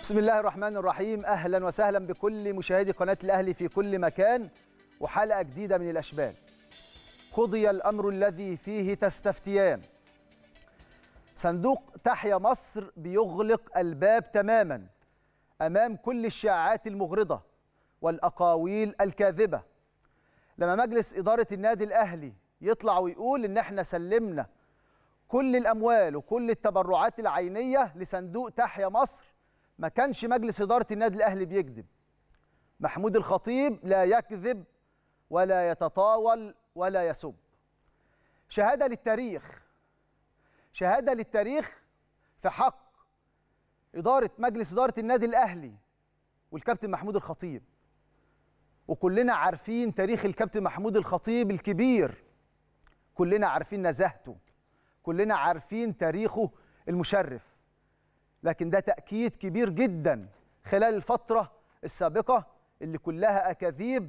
بسم الله الرحمن الرحيم. أهلا وسهلا بكل مشاهدي قناة الأهلي في كل مكان، وحلقة جديدة من الأشبال. قضي الأمر الذي فيه تستفتيان. صندوق تحيا مصر بيغلق الباب تماما أمام كل الشائعات المغرضة والأقاويل الكاذبة. لما مجلس إدارة النادي الأهلي يطلع ويقول إن احنا سلمنا كل الأموال وكل التبرعات العينية لصندوق تحيا مصر، ما كانش مجلس إدارة النادي الأهلي بيكذب. محمود الخطيب لا يكذب ولا يتطاول ولا يسب. شهادة للتاريخ، شهادة للتاريخ في حق مجلس إدارة النادي الأهلي والكابتن محمود الخطيب. وكلنا عارفين تاريخ الكابتن محمود الخطيب الكبير، كلنا عارفين نزاهته، كلنا عارفين تاريخه المشرف. لكن ده تأكيد كبير جدا خلال الفترة السابقة اللي كلها أكاذيب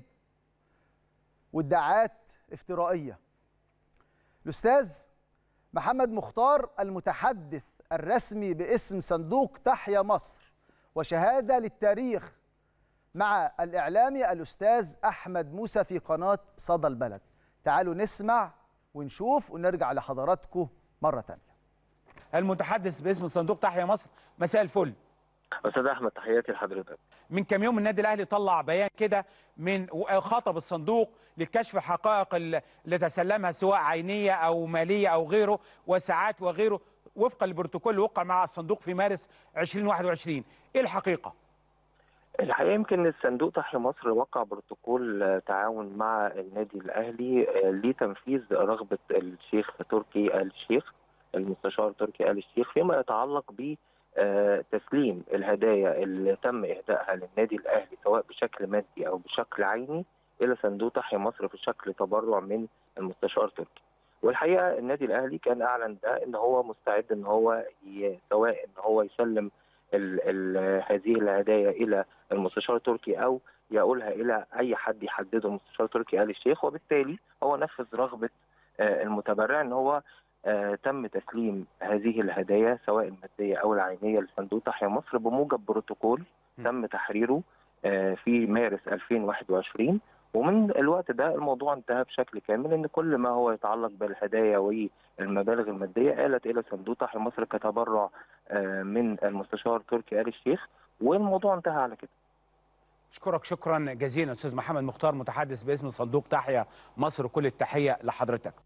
وادعاءات افترائية. الأستاذ محمد مختار المتحدث الرسمي باسم صندوق تحيا مصر، وشهادة للتاريخ مع الإعلامي الأستاذ أحمد موسى في قناة صدى البلد. تعالوا نسمع ونشوف ونرجع لحضراتكم مرة تانية. المتحدث باسم صندوق تحيا مصر، مساء الفل. استاذ احمد، تحياتي لحضرتك. من كام يوم النادي الاهلي طلع بيان كده من خطب الصندوق لكشف حقائق اللي تسلمها سواء عينيه او ماليه او غيره وساعات وغيره وفقا للبروتوكول اللي وقع مع الصندوق في مارس 2021. ايه الحقيقه؟ الحقيقه يمكن الصندوق تحيا مصر وقع بروتوكول تعاون مع النادي الاهلي لتنفيذ رغبه الشيخ تركي آل الشيخ، المستشار تركي آل الشيخ، فيما يتعلق ب تسليم الهدايا اللي تم إهدائها للنادي الأهلي سواء بشكل مادي أو بشكل عيني إلى صندوق تحيا مصر في شكل تبرع من المستشار تركي. والحقيقة النادي الأهلي كان أعلن ده إن هو مستعد إن هو سواء إن هو يسلم هذه الهدايا إلى المستشار تركي أو يقولها إلى أي حد يحدده المستشار تركي آل الشيخ، وبالتالي هو نفذ رغبة المتبرع إن هو تم تسليم هذه الهدايا سواء المادية أو العينية لصندوق تحيا مصر بموجب بروتوكول تم تحريره في مارس 2021. ومن الوقت ده الموضوع انتهى بشكل كامل، ان كل ما هو يتعلق بالهدايا والمبالغ المادية آلت إلى صندوق تحيا مصر كتبرع من المستشار تركي آل الشيخ، والموضوع انتهى على كده. أشكرك شكرا جزيلا أستاذ محمد مختار متحدث باسم صندوق تحيا مصر، كل التحية لحضرتك.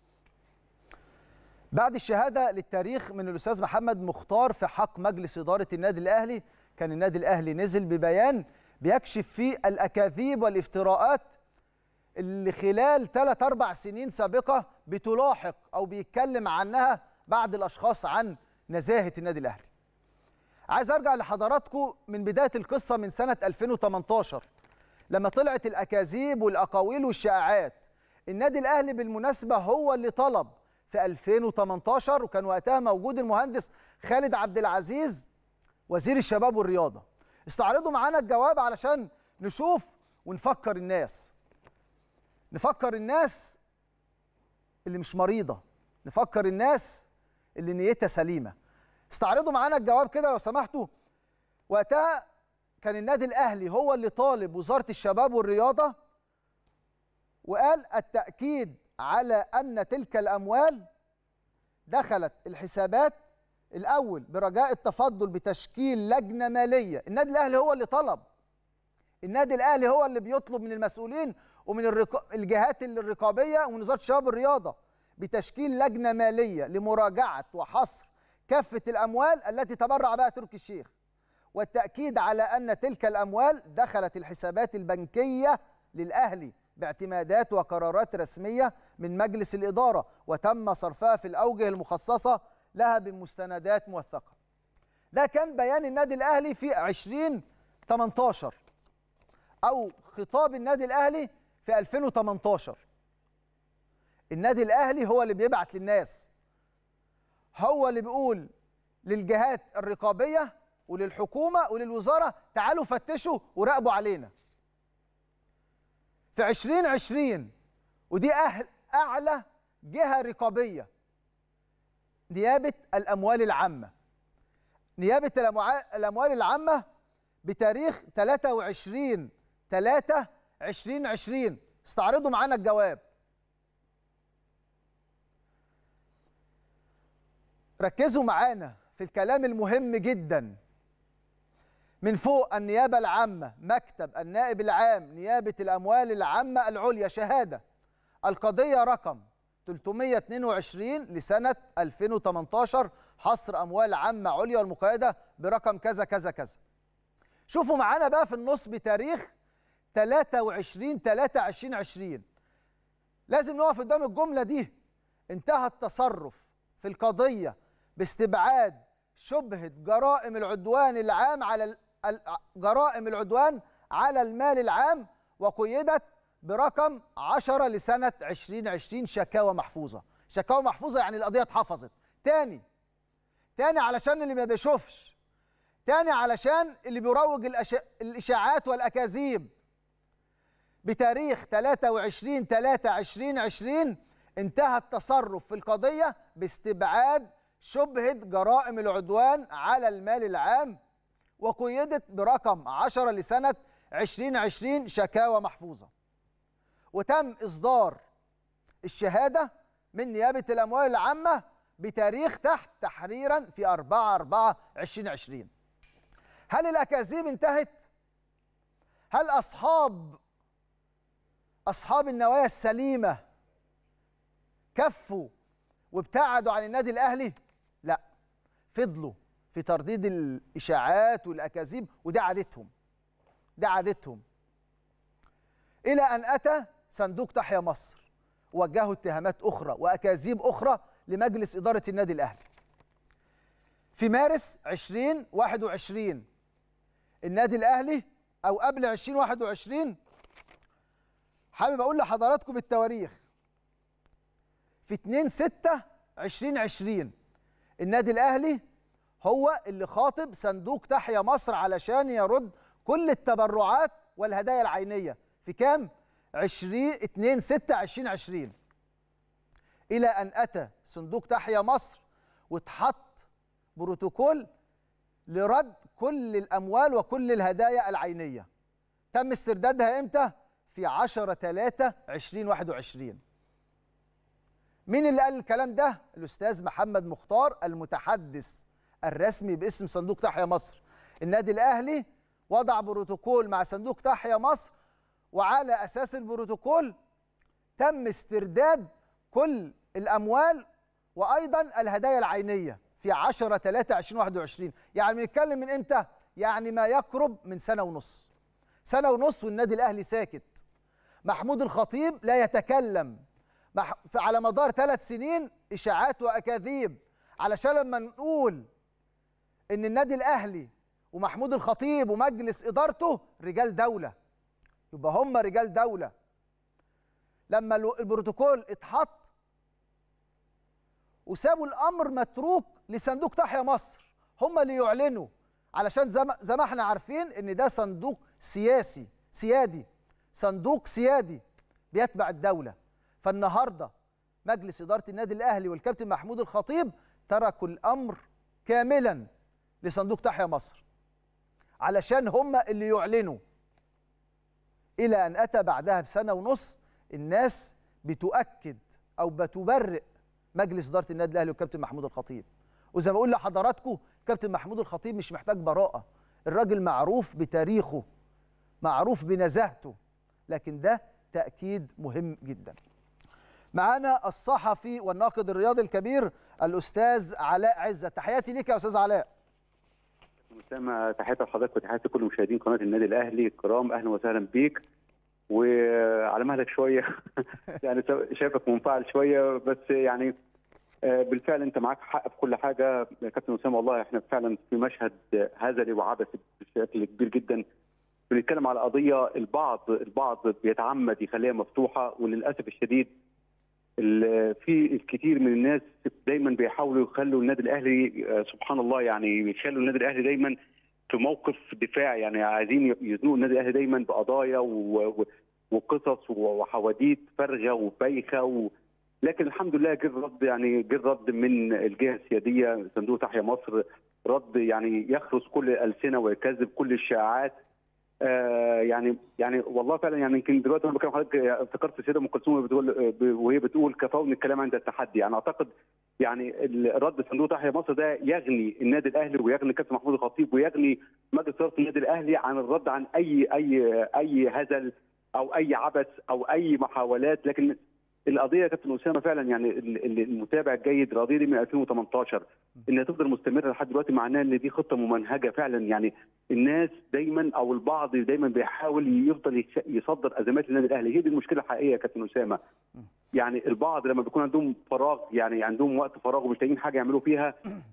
بعد الشهادة للتاريخ من الأستاذ محمد مختار في حق مجلس إدارة النادي الأهلي، كان النادي الأهلي نزل ببيان بيكشف فيه الأكاذيب والافتراءات اللي خلال 3-4 سنين سابقة بتلاحق أو بيتكلم عنها بعض الأشخاص عن نزاهة النادي الأهلي. عايز أرجع لحضراتكم من بداية القصة من سنة 2018 لما طلعت الأكاذيب والأقاويل والشائعات. النادي الأهلي بالمناسبة هو اللي طلب في 2018، وكان وقتها موجود المهندس خالد عبد العزيز وزير الشباب والرياضة. استعرضوا معانا الجواب علشان نشوف ونفكر الناس، نفكر الناس اللي مش مريضة، نفكر الناس اللي نيتها سليمة. استعرضوا معانا الجواب كده لو سمحتوا. وقتها كان النادي الأهلي هو اللي طالب وزارة الشباب والرياضة، وقال التأكيد على أن تلك الأموال دخلت الحسابات الأول برجاء التفضل بتشكيل لجنة مالية. النادي الأهلي هو اللي طلب، النادي الأهلي هو اللي بيطلب من المسؤولين ومن الجهات الرقابية ومن وزارة الشباب والرياضة بتشكيل لجنة مالية لمراجعة وحصر كافة الأموال التي تبرع بها تركي الشيخ، والتأكيد على أن تلك الأموال دخلت الحسابات البنكية للأهلي باعتمادات وقرارات رسمية من مجلس الإدارة، وتم صرفها في الأوجه المخصصة لها بمستندات موثقة. ده كان بيان النادي الأهلي في 2018 أو خطاب النادي الأهلي في 2018. النادي الأهلي هو اللي بيبعت للناس، هو اللي بيقول للجهات الرقابية وللحكومة وللوزارة تعالوا فتشوا وراقبوا علينا. في 2020 ودي أعلى جهة رقابية، نيابة الأموال العامة، نيابة الأموال العامة بتاريخ 23/3/2020. استعرضوا معانا الجواب. ركزوا معانا في الكلام المهم جدا. من فوق: النيابة العامة، مكتب النائب العام نيابة الأموال العامة العليا، شهادة. القضية رقم 322 لسنة 2018، حصر أموال عامة عليا والمقيدة برقم كذا كذا كذا. شوفوا معانا بقى في النص بتاريخ 23/3/2020. لازم نقف قدام الجملة دي: انتهى التصرف في القضية باستبعاد شبهة جرائم العدوان العام على جرائم العدوان على المال العام، وقيدت برقم 10 لسنة 2020، شكاوى محفوظة. شكاوى محفوظة يعني القضية اتحفظت. تاني علشان اللي ما بيشوفش، تاني علشان اللي بيروج الإشاعات والأكاذيب. بتاريخ 23/3/2020 انتهى التصرف في القضية باستبعاد شبهة جرائم العدوان على المال العام، وقيدت برقم 10 لسنة 2020، شكاوى محفوظة. وتم إصدار الشهادة من نيابة الأموال العامة بتاريخ تحت تحريرا في 4/4/2020. هل الأكاذيب انتهت؟ هل أصحاب النوايا السليمة كفوا وابتعدوا عن النادي الأهلي؟ لا، فضلوا في ترديد الإشاعات والأكاذيب، وده عادتهم. إلى أن أتى صندوق تحيا مصر ووجهوا اتهامات أخرى وأكاذيب أخرى لمجلس إدارة النادي الأهلي. في مارس 2021 النادي الأهلي، أو قبل 2021، حابب أقول لحضراتكم التواريخ. في 2/6/2020 النادي الأهلي هو اللي خاطب صندوق تحيا مصر علشان يرد كل التبرعات والهدايا العينية. في كام؟ 2/6/2020. إلى أن أتى صندوق تحيا مصر واتحط بروتوكول لرد كل الأموال وكل الهدايا العينية. تم استردادها إمتى؟ في 10/3/2021. مين اللي قال الكلام ده؟ الأستاذ محمد مختار، المتحدث الرسمي باسم صندوق تحيا مصر. النادي الأهلي وضع بروتوكول مع صندوق تحيا مصر، وعلى أساس البروتوكول تم استرداد كل الأموال وأيضا الهدايا العينية في 10/3/2021. يعني بنتكلم من إمتى؟ يعني ما يقرب من سنة ونص. سنة ونص والنادي الأهلي ساكت. محمود الخطيب لا يتكلم. على مدار 3 سنين إشاعات وأكاذيب، علشان لما نقول إن النادي الأهلي ومحمود الخطيب ومجلس إدارته رجال دولة، يبقى هم رجال دولة. لما البروتوكول اتحط وسابوا الأمر متروك لصندوق تحيا مصر، هم اللي يعلنوا، علشان زي ما احنا عارفين إن ده صندوق سيادي، صندوق سيادي بيتبع الدولة. فالنهارده مجلس إدارة النادي الأهلي والكابتن محمود الخطيب تركوا الأمر كاملا لصندوق تحيا مصر علشان هم اللي يعلنوا. إلى أن أتى بعدها بسنة ونص الناس بتؤكد أو بتبرئ مجلس إدارة النادي الأهلي والكابتن محمود الخطيب. وزي ما بقول لحضراتكم، الكابتن محمود الخطيب مش محتاج براءة. الراجل معروف بتاريخه، معروف بنزاهته، لكن ده تأكيد مهم جدا. معانا الصحفي والناقد الرياضي الكبير الأستاذ علاء عزت. تحياتي ليك يا أستاذ علاء. أسامة، تحياتي لحضرتك وتحياتي لكل مشاهدين قناة النادي الأهلي الكرام. أهلا وسهلا بيك. وعلى مهلك شوية يعني شايفك منفعل شوية، بس يعني بالفعل أنت معاك حق في كل حاجة يا كابتن أسامة. والله إحنا فعلا في مشهد هزلي وعبثي بشكل كبير جدا. بنتكلم على قضية البعض بيتعمد يخليها مفتوحة، وللأسف الشديد في الكثير من الناس دايما بيحاولوا يخلوا النادي الاهلي سبحان الله، يعني يخلوا النادي الاهلي دايما في موقف دفاع، يعني عايزين يزنقوا النادي الاهلي دايما بقضايا وقصص وحواديت فارغه وبايخه لكن الحمد لله جه الرد، يعني جه الرد من الجهه السياديه صندوق تحيا مصر. رد يعني يخرس كل الالسنه ويكذب كل الشائعات. يعني والله فعلا يعني يمكن دلوقتي وانا بكلم حضرتك افتكرت السيده ام كلثوم وهي بتقول كفاون الكلام عند التحدي. يعني اعتقد يعني رد صندوق تحيا مصر ده يغني النادي الاهلي ويغني كابتن محمود الخطيب ويغني مجلس اداره النادي الاهلي عن الرد عن اي هزل او اي عبث او اي محاولات. لكن القضيه يا كابتن اسامه فعلا يعني المتابع الجيد القضيه دي من 2018 انها تفضل مستمره لحد دلوقتي معناه ان دي خطه ممنهجه فعلا. يعني الناس دايما او البعض دايما بيحاول يفضل يصدر ازمات للنادي الاهلي. هي دي المشكله الحقيقيه يا كابتن اسامه. يعني البعض لما بيكون عندهم فراغ يعني عندهم وقت فراغ ومش لاقيين حاجه يعملوا فيها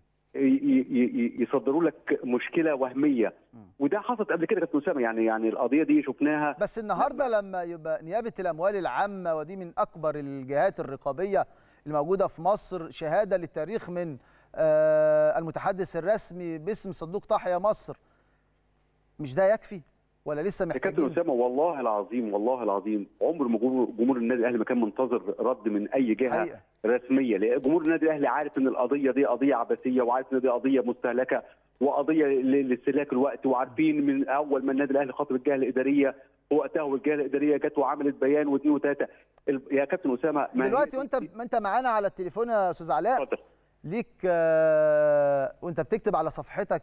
يصدروا لك مشكله وهميه. وده حصلت قبل كده كابتن اسامه. يعني القضيه دي شفناها. بس النهارده لما يبقى نيابه الاموال العامه ودي من اكبر الجهات الرقابيه الموجوده في مصر شهاده للتاريخ من المتحدث الرسمي باسم صندوق تحيا مصر، مش ده يكفي ولا لسه محتاجين؟ كابتن اسامه والله العظيم والله العظيم عمر ما جمهور النادي الاهلي ما كان منتظر رد من اي جهه حقيقة رسميه. لان جمهور النادي الاهلي عارف ان القضيه دي قضيه عبثيه وعارف ان دي قضيه مستهلكه وقضيه لاستهلاك الوقت. وعارفين من اول ما النادي الاهلي خاطب الجهه الاداريه وقتها والجهه الاداريه جت وعملت بيان واثنين وثلاثه. يا كابتن اسامه دلوقتي وانت معانا على التليفون يا استاذ علاء ليك وانت بتكتب على صفحتك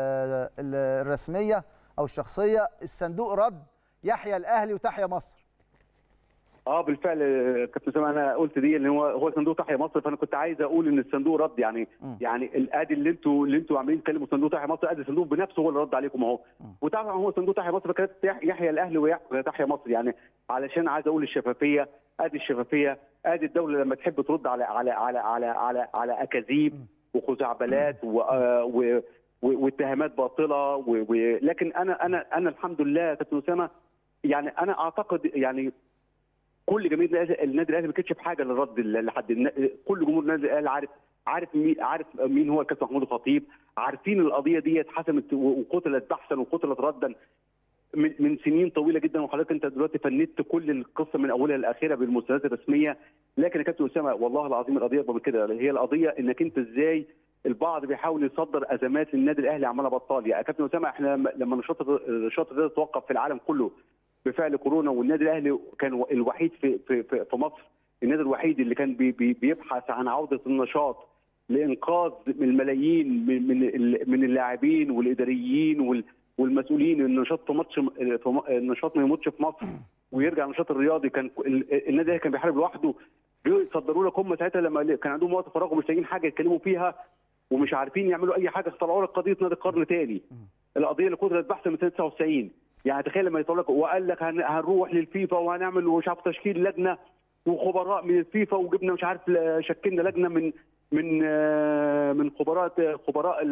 الرسميه او الشخصيه الصندوق رد يحيى الاهلي وتحيا مصر. بالفعل كابتن اسامه انا قلت دي ان هو صندوق تحيا مصر. فانا كنت عايز اقول ان الصندوق رد يعني الادي اللي انتوا عاملين تكلموا صندوق تحيا مصر ادي الصندوق بنفسه هو اللي رد عليكم اهو. وطبعا هو صندوق تحيا مصر فكانت يحيى الاهلي وتحيا مصر. يعني علشان عايز اقول الشفافيه ادي الشفافيه ادي الدوله لما تحب ترد على اكاذيب وخزعبلات واتهامات باطله لكن انا الحمد لله يا كابتن اسامه يعني انا اعتقد يعني كل جماهير النادي الاهلي ما كانتش بحاجه للرد لحد. كل جمهور النادي الاهلي عارف مين هو الكابتن محمود الخطيب. عارفين القضيه دي اتحسمت وقتلت بحثا وقتلت ردا من سنين طويله جدا. وحضرتك انت دلوقتي فندت كل القصه من اولها لاخرها بالمستندات الرسميه. لكن يا كابتن اسامه والله العظيم القضيه اكبر من كده. هي القضيه انك انت ازاي البعض بيحاول يصدر ازمات للنادي الاهلي عماله بطال. يا كابتن اسامه احنا لما نشاط الرياضه توقف في العالم كله بفعل كورونا والنادي الاهلي كان الوحيد في مصر، النادي الوحيد اللي كان بيبحث عن عوده النشاط لانقاذ الملايين من اللاعبين والاداريين والمسؤولين. النشاط ما يموتش في مصر ويرجع النشاط الرياضي. كان النادي الاهلي كان بيحارب لوحده. يصدروا لك هم ساعتها لما كان عندهم وقت فراغ ومش لاقيين حاجه يتكلموا فيها ومش عارفين يعملوا اي حاجه. طلعوا لك قضيه نادي القرن تاني، القضيه اللي قدرت بحث من سنه 99. يعني تخيل لما يطلع لك وقال لك هنروح للفيفا وهنعمل مش عارف تشكيل لجنه وخبراء من الفيفا وجبنا مش عارف شكلنا لجنه من خبراء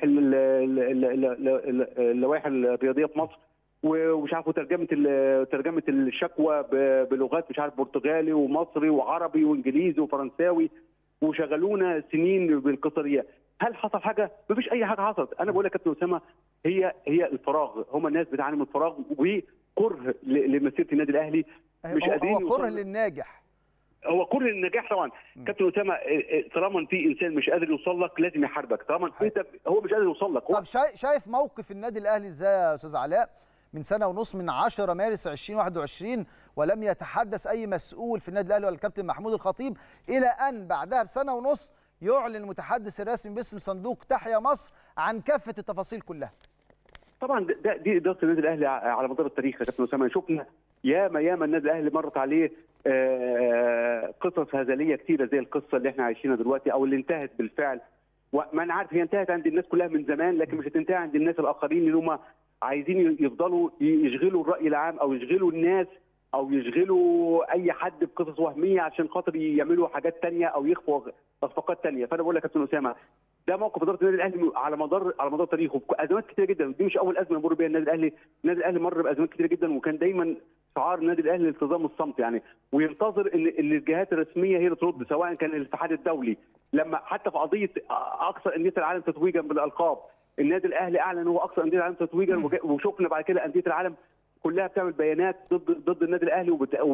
اللوائح الرياضيه في مصر ومش عارف ترجمه الشكوى بلغات مش عارف برتغالي ومصري وعربي وانجليزي وفرنساوي وشغلونا سنين بالقصريه. هل حصل حاجه؟ مفيش اي حاجه حصلت. انا بقول لك يا كابتن اسامه هي الفراغ. هم الناس بتعاني من الفراغ وكره لمسيره النادي الاهلي. مش قادرين. هو كره للناجح. هو كره للنجاح طبعا. كابتن اسامه طالما في انسان مش قادر يوصل لك لازم يحاربك. طالما انت هو مش قادر يوصل لك. طب شايف موقف النادي الاهلي ازاي يا استاذ علاء من سنه ونص من 10 مارس 2021 ولم يتحدث اي مسؤول في النادي الاهلي ولا الكابتن محمود الخطيب الى ان بعدها بسنه ونص يعلن المتحدث الرسمي باسم صندوق تحيا مصر عن كافه التفاصيل كلها؟ طبعا دي اداره النادي الاهلي على مدار التاريخ يا كابتن اسامه. شفنا ياما النادي الاهلي مرت عليه قصص هزليه كثيره زي القصه اللي احنا عايشينها دلوقتي او اللي انتهت بالفعل. وما انا عارف هي انتهت عند الناس كلها من زمان لكن مش هتنتهي عند الناس الاخرين اللي هم عايزين يفضلوا يشغلوا الراي العام او يشغلوا الناس او يشغلوا اي حد بقصص وهميه عشان خاطر يعملوا حاجات ثانيه او يخفوا اخفاقات ثانيه. فانا بقول لك يا كابتن اسامه ده موقف اداره النادي الاهلي على مدار تاريخه ازمات كثيره جدا. دي مش اول ازمه يمر بها النادي الاهلي. النادي الاهلي مر بازمات كثيره جدا وكان دايما شعار النادي الاهلي التزام الصمت يعني وينتظر ان الجهات الرسميه هي اللي ترد سواء كان الاتحاد الدولي لما حتى في قضيه اكثر انديه العالم تتويجا بالالقاب النادي الاهلي اعلن هو اكثر انديه العالم تتويجا وشفنا بعد كده انديه العالم كلها بتعمل بيانات ضد النادي الاهلي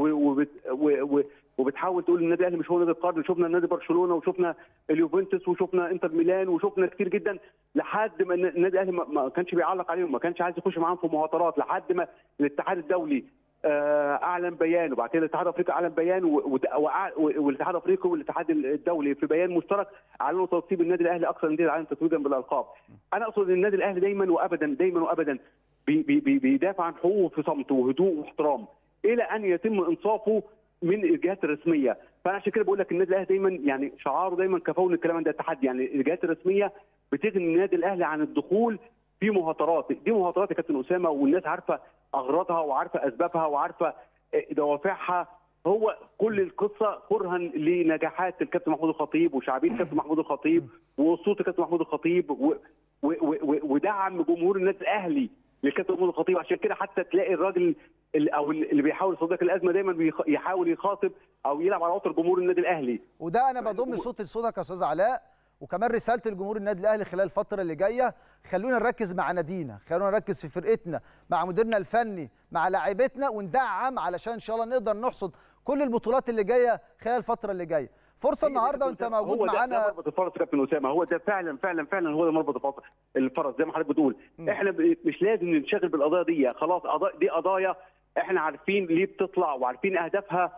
وبتحاول تقول النادي الاهلي مش هو نادي القرن. شفنا نادي برشلونه وشفنا اليوفنتوس وشفنا انتر ميلان وشفنا كتير جدا، لحد ما النادي الاهلي ما كانش بيعلق عليهم، ما كانش عايز يخش معاهم في مهاترات، لحد ما الاتحاد الدولي اعلن بيان، وبعد كده الاتحاد الافريقي اعلن بيان، والاتحاد الافريقي والاتحاد الدولي في بيان مشترك اعلنوا تنصيب النادي الاهلي اكثر انديه العالم تتويجا بالالقاب. انا اقصد ان النادي الاهلي دايما وابدا بيدافع عن حقوقه في صمت وهدوء واحترام الى ان يتم انصافه من الجهات الرسميه. فانا عشان كده بقول لك النادي الاهلي دايما يعني شعاره دايما كفون الكلام عند التحدي، يعني الجهات الرسميه بتغني النادي الاهلي عن الدخول في مهاترات. دي مهاترات يا كابتن اسامه، والناس عارفه اغراضها وعارفه اسبابها وعارفه دوافعها. هو كل القصه كرها لنجاحات الكابتن محمود الخطيب وشعبيه الكابتن محمود الخطيب وصوت الكابتن محمود الخطيب ودعم جمهور النادي الاهلي للكابتن محمود الخطيب. عشان كده حتى تلاقي الراجل او اللي بيحاول يصدق الازمه دايما يحاول يخاطب او يلعب على وتر جمهور النادي الاهلي. وده انا بضم صوتي لصوتك يا استاذ علاء، وكمان رساله الجمهور النادي الاهلي خلال الفتره اللي جايه، خلونا نركز مع نادينا، خلونا نركز في فرقتنا، مع مديرنا الفني، مع لاعيبتنا، وندعم علشان ان شاء الله نقدر نحصد كل البطولات اللي جايه خلال الفتره اللي جايه. فرصه النهارده وانت موجود معانا. ده مربط الفرس كابتن اسامه، هو ده فعلا هو ده مربط الفرس زي ما حضرتك بتقول. احنا مش لازم ننشغل بالقضايا دي، خلاص دي قضايا احنا عارفين ليه بتطلع وعارفين اهدافها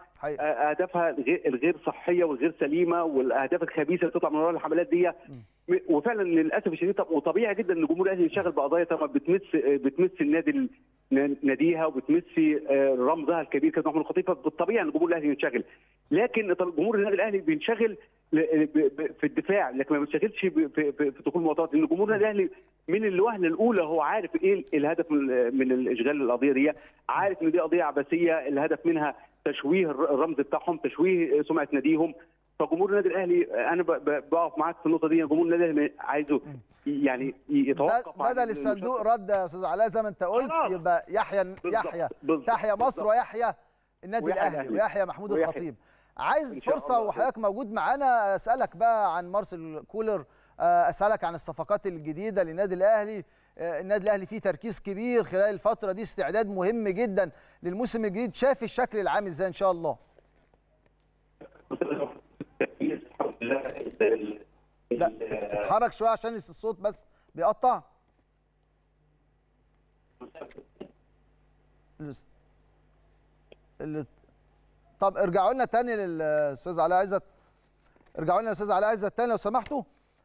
الغير صحيه والغير سليمه والاهداف الخبيثه اللي بتطلع من وراء الحملات دي. وفعلا للاسف الشديد وطبيعي جدا ان الجمهور الاهلي ينشغل بقضايا طبعا بتمس النادي ناديها وبتمس رمزها الكبير كابتن محمود الخطيب، فبالطبيعي ان الجمهور الاهلي ينشغل. لكن جمهور النادي الاهلي بينشغل في الدفاع، لكن ما بينشغلش في دخول المواطنات، لان جمهور النادي الاهلي من الوهله الاولى هو عارف ايه الهدف من الاشغال القضيه دي، عارف ان دي قضيه عبثيه الهدف منها تشويه الرمز بتاعهم، تشويه سمعه ناديهم. فجمهور النادي الاهلي انا بقف معاك في النقطه دي، جمهور النادي الاهلي عايزه يعني يتوقف بدل الصندوق رد يا استاذ علاء زي ما انت قلت، يبقى تحيا مصر ويحيا النادي الاهلي ويحيا محمود الخطيب. عايز فرصه وحضرتك موجود معانا اسالك بقى عن مارسيل كولر، اسالك عن الصفقات الجديده للنادي الاهلي. النادي الاهلي فيه تركيز كبير خلال الفتره دي، استعداد مهم جدا للموسم الجديد. شايف الشكل العام ازاي ان شاء الله؟ لا اتحرك شويه عشان الصوت بس بيقطع. طب ارجعوا لنا تاني للاستاذ علاء عزت، ارجعوا لنا الاستاذ علاء عزت تاني لو سمحتوا.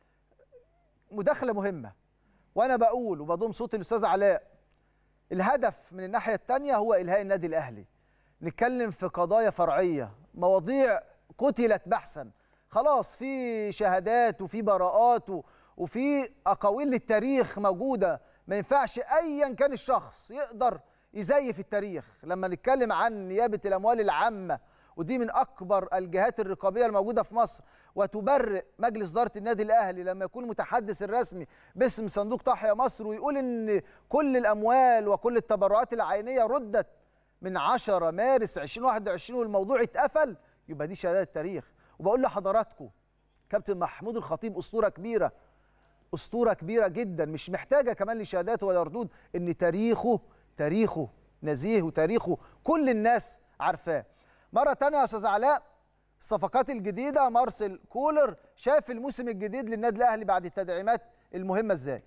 مداخله مهمه، وانا بقول وبضم صوت الاستاذ علاء، الهدف من الناحيه الثانيه هو الهاء النادي الاهلي. نتكلم في قضايا فرعيه، مواضيع قتلت بحثا، خلاص في شهادات وفي براءات وفي اقاويل للتاريخ موجوده، ما ينفعش ايا كان الشخص يقدر يزيف التاريخ. لما نتكلم عن نيابه الاموال العامه، ودي من اكبر الجهات الرقابيه الموجوده في مصر، وتبرئ مجلس اداره النادي الاهلي لما يكون المتحدث الرسمي باسم صندوق تحيا مصر ويقول ان كل الاموال وكل التبرعات العينيه ردت من 10 مارس 2021 والموضوع اتقفل، يبقى دي شهادات تاريخ. وبقول لحضراتكم كابتن محمود الخطيب اسطوره كبيره، اسطوره كبيره جدا، مش محتاجه كمان لشهادات ولا ردود، ان تاريخه نزيه وتاريخه كل الناس عارفاه. مره ثانيه يا استاذ علاء، الصفقات الجديده، مارسيل كولر، شايف الموسم الجديد للنادي الاهلي بعد التدعيمات المهمه ازاي؟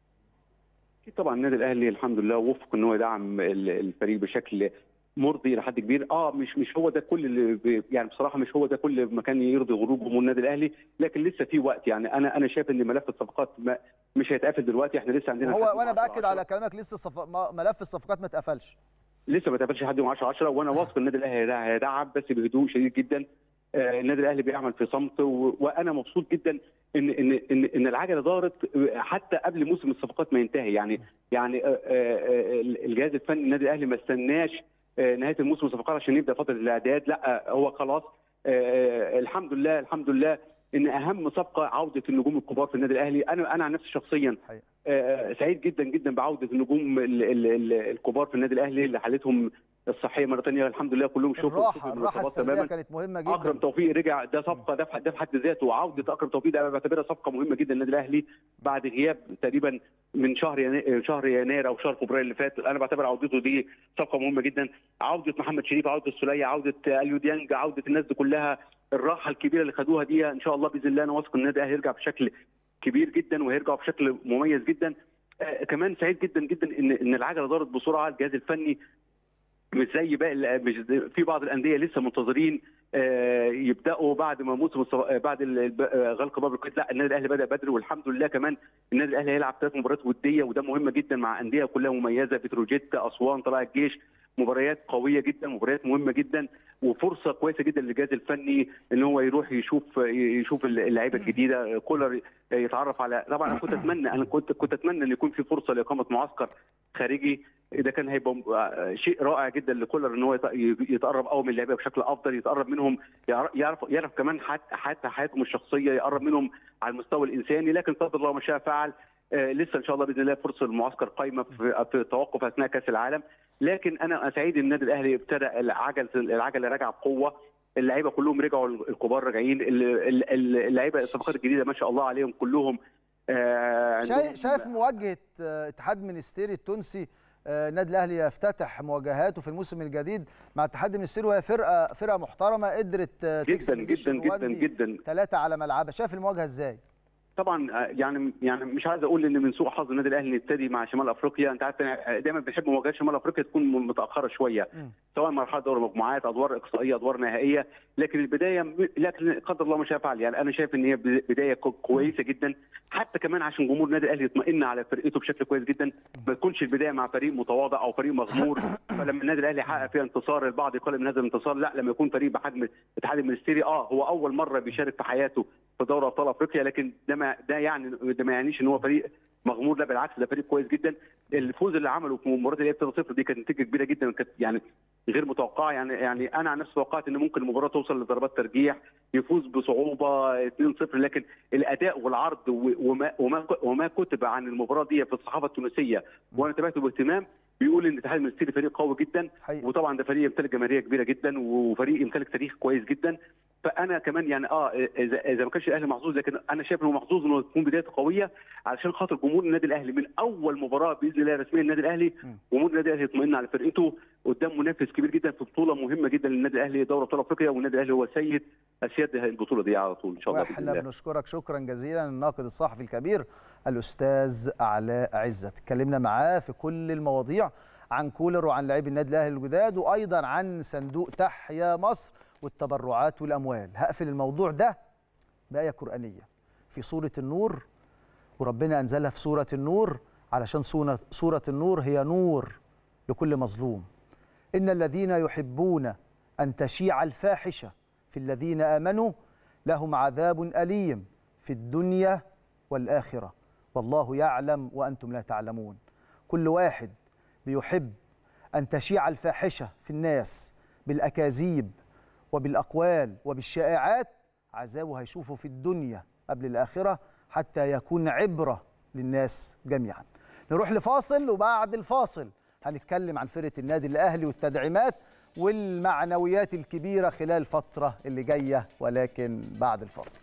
طبعا النادي الاهلي الحمد لله وفق ان هو يدعم الفريق بشكل مرضي الى حد كبير. مش هو ده كل اللي يعني بصراحه مش هو ده كل ما كان يرضي غروب جمهور النادي الاهلي، لكن لسه في وقت. يعني انا شايف ان ملف الصفقات مش هيتقفل دلوقتي، احنا لسه عندنا وانا باكد على كلامك، لسه ملف الصفقات ما اتقفلش، لسه ما اتقفلش لحد يوم 10/10، وانا واثق النادي الاهلي هيدعم بس بهدوء شديد جدا. النادي الاهلي بيعمل في صمت، وانا مبسوط جدا ان العجله دارت حتى قبل موسم الصفقات ما ينتهي. يعني الجهاز الفني النادي الاهلي ما استناش نهايه الموسم الصفقات عشان يبدا فتره الاعداد، لا هو خلاص. الحمد لله ان اهم صفقه عوده النجوم الكبار في النادي الاهلي. انا عن نفسي شخصيا سعيد جدا بعوده النجوم الكبار في النادي الاهلي اللي حالتهم الصحيه مره ثانيه الحمد لله كلهم شكروا. الراحه السلبيه كانت مهمه جدا. اكرم توفيق رجع، ده صفقه ده في حد ذاته، وعوده اكرم توفيق ده بعتبرها صفقه مهمه جدا للنادي الاهلي بعد غياب تقريبا من شهر يناير او شهر فبراير اللي فات. انا بعتبر عودته دي صفقه مهمه جدا. عوده محمد شريف، عوده السوليه، عوده اليو ديانج، عوده الناس دي كلها، الراحه الكبيره اللي خدوها دي ان شاء الله باذن الله انا واثق ان النادي الاهلي هيرجع بشكل كبير جدا وهيرجع بشكل مميز جدا. كمان سعيد جدا جدا ان العجله دارت بسرعه. الجهاز الفني مش زي باقي، مش في بعض الانديه لسه منتظرين يبداوا بعد ما موسم بعد غلق باب القيد. لا، النادي الاهلي بدا بدري والحمد لله. كمان النادي الاهلي هيلعب 3 مباريات وديه وده مهمه جدا مع انديه كلها مميزه، بتروجيت، اسوان، طلائع الجيش، مباريات قويه جدا، مباريات مهمه جدا، وفرصه كويسه جدا للجهاز الفني ان هو يروح يشوف اللعيبه الجديده، كولر يتعرف على. طبعا انا كنت اتمنى ان يكون في فرصه لاقامه معسكر خارجي. ده كان هيبقى شيء رائع جدا لكولر ان هو يتقرب قوي من اللعيبه بشكل افضل، يتقرب منهم، يعرف كمان حتى حياتهم الشخصيه، يقرب منهم على المستوى الانساني. لكن قدر الله ما شاء فعل. لسه ان شاء الله باذن الله فرصه المعسكر قايمه في التوقف اثناء كاس العالم. لكن انا سعيد ان النادي الاهلي ابتدى العجله راجعه بقوه. اللعيبه كلهم رجعوا، الكبار راجعين، اللعيبه الصفقات الجديده ما شاء الله عليهم كلهم. شايف مواجهه اتحاد منستيري التونسي، النادي الاهلي يفتتح مواجهاته في الموسم الجديد مع اتحاد منستيري وهي فرقه محترمه قدرت تكسب جدا جدا جدا 3 على ملعبها. شايف المواجهه ازاي؟ طبعا يعني مش عايز اقول ان من سوء حظ النادي الاهلي نبتدي مع شمال افريقيا. انت عارف دايما بنحب مواجهات شمال افريقيا تكون متاخره شويه، سواء مرحله دوري مجموعات، ادوار اقصائيه، ادوار نهائيه. لكن البدايه، لكن قدر الله ما شاء فعل. يعني انا شايف ان هي بدايه كويسه جدا، حتى كمان عشان جمهور النادي الاهلي يطمئن على فرقته بشكل كويس جدا. ما تكونش البدايه مع فريق متواضع او فريق مغمور فلما النادي الاهلي يحقق فيها انتصار البعض يقلل من هذا الانتصار. لا، لما يكون فريق بحجم الاتحاد المنستيري هو اول مره بيشارك في حياته في دوري ابطال افريقيا، لكن ده ما يعنيش ان هو فريق مغمور. لا بالعكس، ده فريق كويس جدا. الفوز اللي عمله في مباراه اللي هي 3-0 دي كانت نتيجه كبيره جدا، كانت يعني غير متوقعه. يعني انا عن نفسي توقعت ان ممكن المباراه توصل لضربات ترجيح، يفوز بصعوبه 2-0. لكن الاداء والعرض وما كتب عن المباراه دي في الصحافه التونسيه وانا تابعته باهتمام بيقول ان الاتحاد المنستيري فريق قوي جدا حقيقي. وطبعا ده فريق يمتلك جماهيريه كبيره جدا وفريق يمتلك تاريخ كويس جدا. فانا كمان يعني اذا ما كانش الاهلي محظوظ، لكن انا شايف انه محظوظ انه تكون بدايه قويه علشان خاطر جمهور النادي الاهلي من اول مباراه باذن الله رسميا النادي الاهلي جمهور النادي الاهلي يطمئن على فرقته قدام منافس كبير جدا في بطوله مهمه جدا للنادي الاهلي، دوري ابطال افريقيا، والنادي الاهلي هو سيد اسياد البطوله دي على طول ان شاء الله. احنا بنشكرك شكرا جزيلا الناقد الصحفي الكبير الاستاذ علاء عزت، اتكلمنا معاه في كل المواضيع عن كولر وعن لاعبي النادي الاهلي الجداد وايضا عن صندوق تحيا مصر والتبرعات والاموال. هقفل الموضوع ده بآية قرآنية في سورة النور، وربنا انزلها في سورة النور علشان سورة النور هي نور لكل مظلوم. إن الذين يحبون أن تشيع الفاحشة في الذين آمنوا لهم عذاب أليم في الدنيا والآخرة والله يعلم وأنتم لا تعلمون. كل واحد بيحب أن تشيع الفاحشة في الناس بالأكاذيب وبالأقوال وبالشائعات عذابه هيشوفه في الدنيا قبل الآخرة حتى يكون عبرة للناس جميعا. نروح لفاصل وبعد الفاصل هنتكلم عن فرقة النادي الأهلي والتدعيمات والمعنويات الكبيرة خلال الفترة اللي جاية، ولكن بعد الفاصل.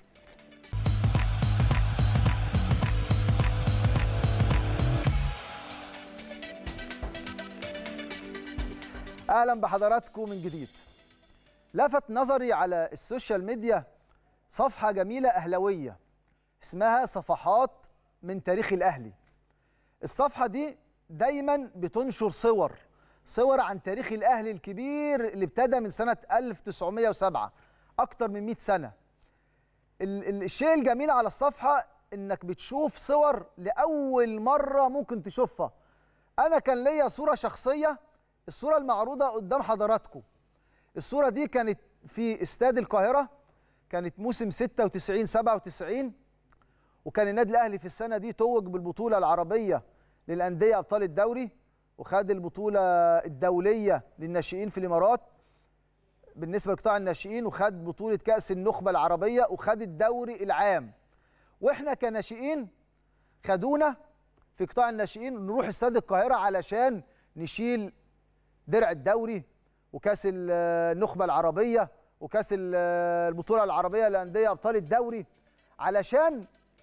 أهلا بحضراتكم من جديد. لفت نظري على السوشيال ميديا صفحة جميلة أهلوية اسمها صفحات من تاريخ الأهلي. الصفحة دي دايما بتنشر صور عن تاريخ الأهلي الكبير اللي ابتدى من سنة 1907 أكتر من 100 سنة. الشيء الجميل على الصفحة إنك بتشوف صور لأول مرة ممكن تشوفها. أنا كان ليا صورة شخصية، الصورة المعروضة قدام حضراتكم. الصورة دي كانت في استاد القاهرة، كانت موسم 96-97، وكان النادي الأهلي في السنة دي توج بالبطولة العربية للأندية أبطال الدوري، وخد البطولة الدولية للناشئين في الإمارات بالنسبة لقطاع الناشئين، وخد بطولة كأس النخبة العربية، وخد الدوري العام. وإحنا كناشئين خدونا في قطاع الناشئين نروح استاد القاهرة علشان نشيل درع الدوري وكاس النخبه العربيه وكاس البطوله العربيه للانديه ابطال الدوري، علشان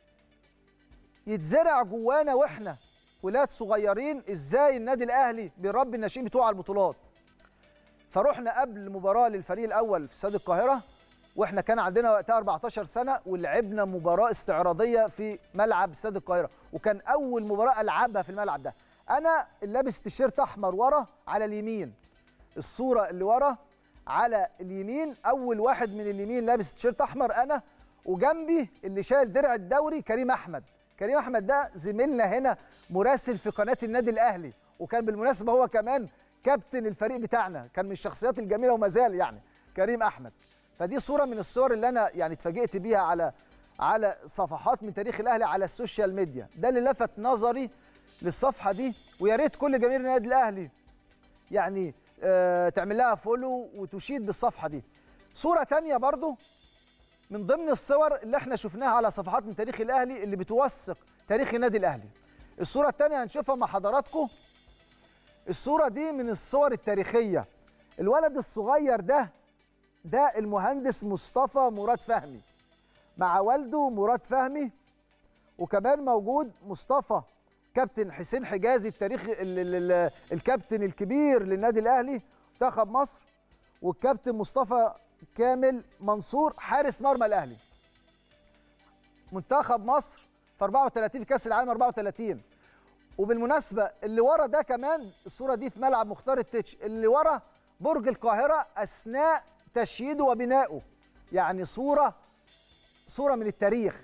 يتزرع جوانا واحنا ولاد صغيرين ازاي النادي الاهلي بيربي الناشئين بتوعه على البطولات. فروحنا قبل مباراه للفريق الاول في استاد القاهره واحنا كان عندنا وقتها 14 سنه، ولعبنا مباراه استعراضيه في ملعب استاد القاهره، وكان اول مباراه العبها في الملعب ده. انا اللي لابس تيشيرت احمر ورا على اليمين، الصوره اللي ورا على اليمين، اول واحد من اليمين لابس تيشيرت احمر انا، وجنبي اللي شايل درع الدوري كريم احمد. كريم احمد ده زميلنا هنا مراسل في قناه النادي الاهلي، وكان بالمناسبه هو كمان كابتن الفريق بتاعنا، كان من الشخصيات الجميله وما زال يعني كريم احمد. فدي صوره من الصور اللي انا يعني اتفاجئت بيها على صفحات من تاريخ الاهلي على السوشيال ميديا. ده اللي لفت نظري للصفحه دي، ويا ريت كل جماهير النادي الاهلي يعني تعمل لها فولو وتشيد بالصفحه دي. صوره ثانيه برضو من ضمن الصور اللي احنا شفناها على صفحات من تاريخ الاهلي اللي بتوثق تاريخ النادي الاهلي. الصوره الثانيه هنشوفها مع حضراتكم. الصوره دي من الصور التاريخيه. الولد الصغير ده المهندس مصطفى مراد فهمي مع والده مراد فهمي، وكمان موجود مصطفى كابتن حسين حجازي التاريخ الكابتن الكبير للنادي الاهلي منتخب مصر، والكابتن مصطفى كامل منصور حارس مرمى الاهلي منتخب مصر في 34 في كاس العالم 34. وبالمناسبه اللي ورا ده كمان الصوره دي في ملعب مختار التتش، اللي ورا برج القاهره اثناء تشييده وبنائه، يعني صوره من التاريخ.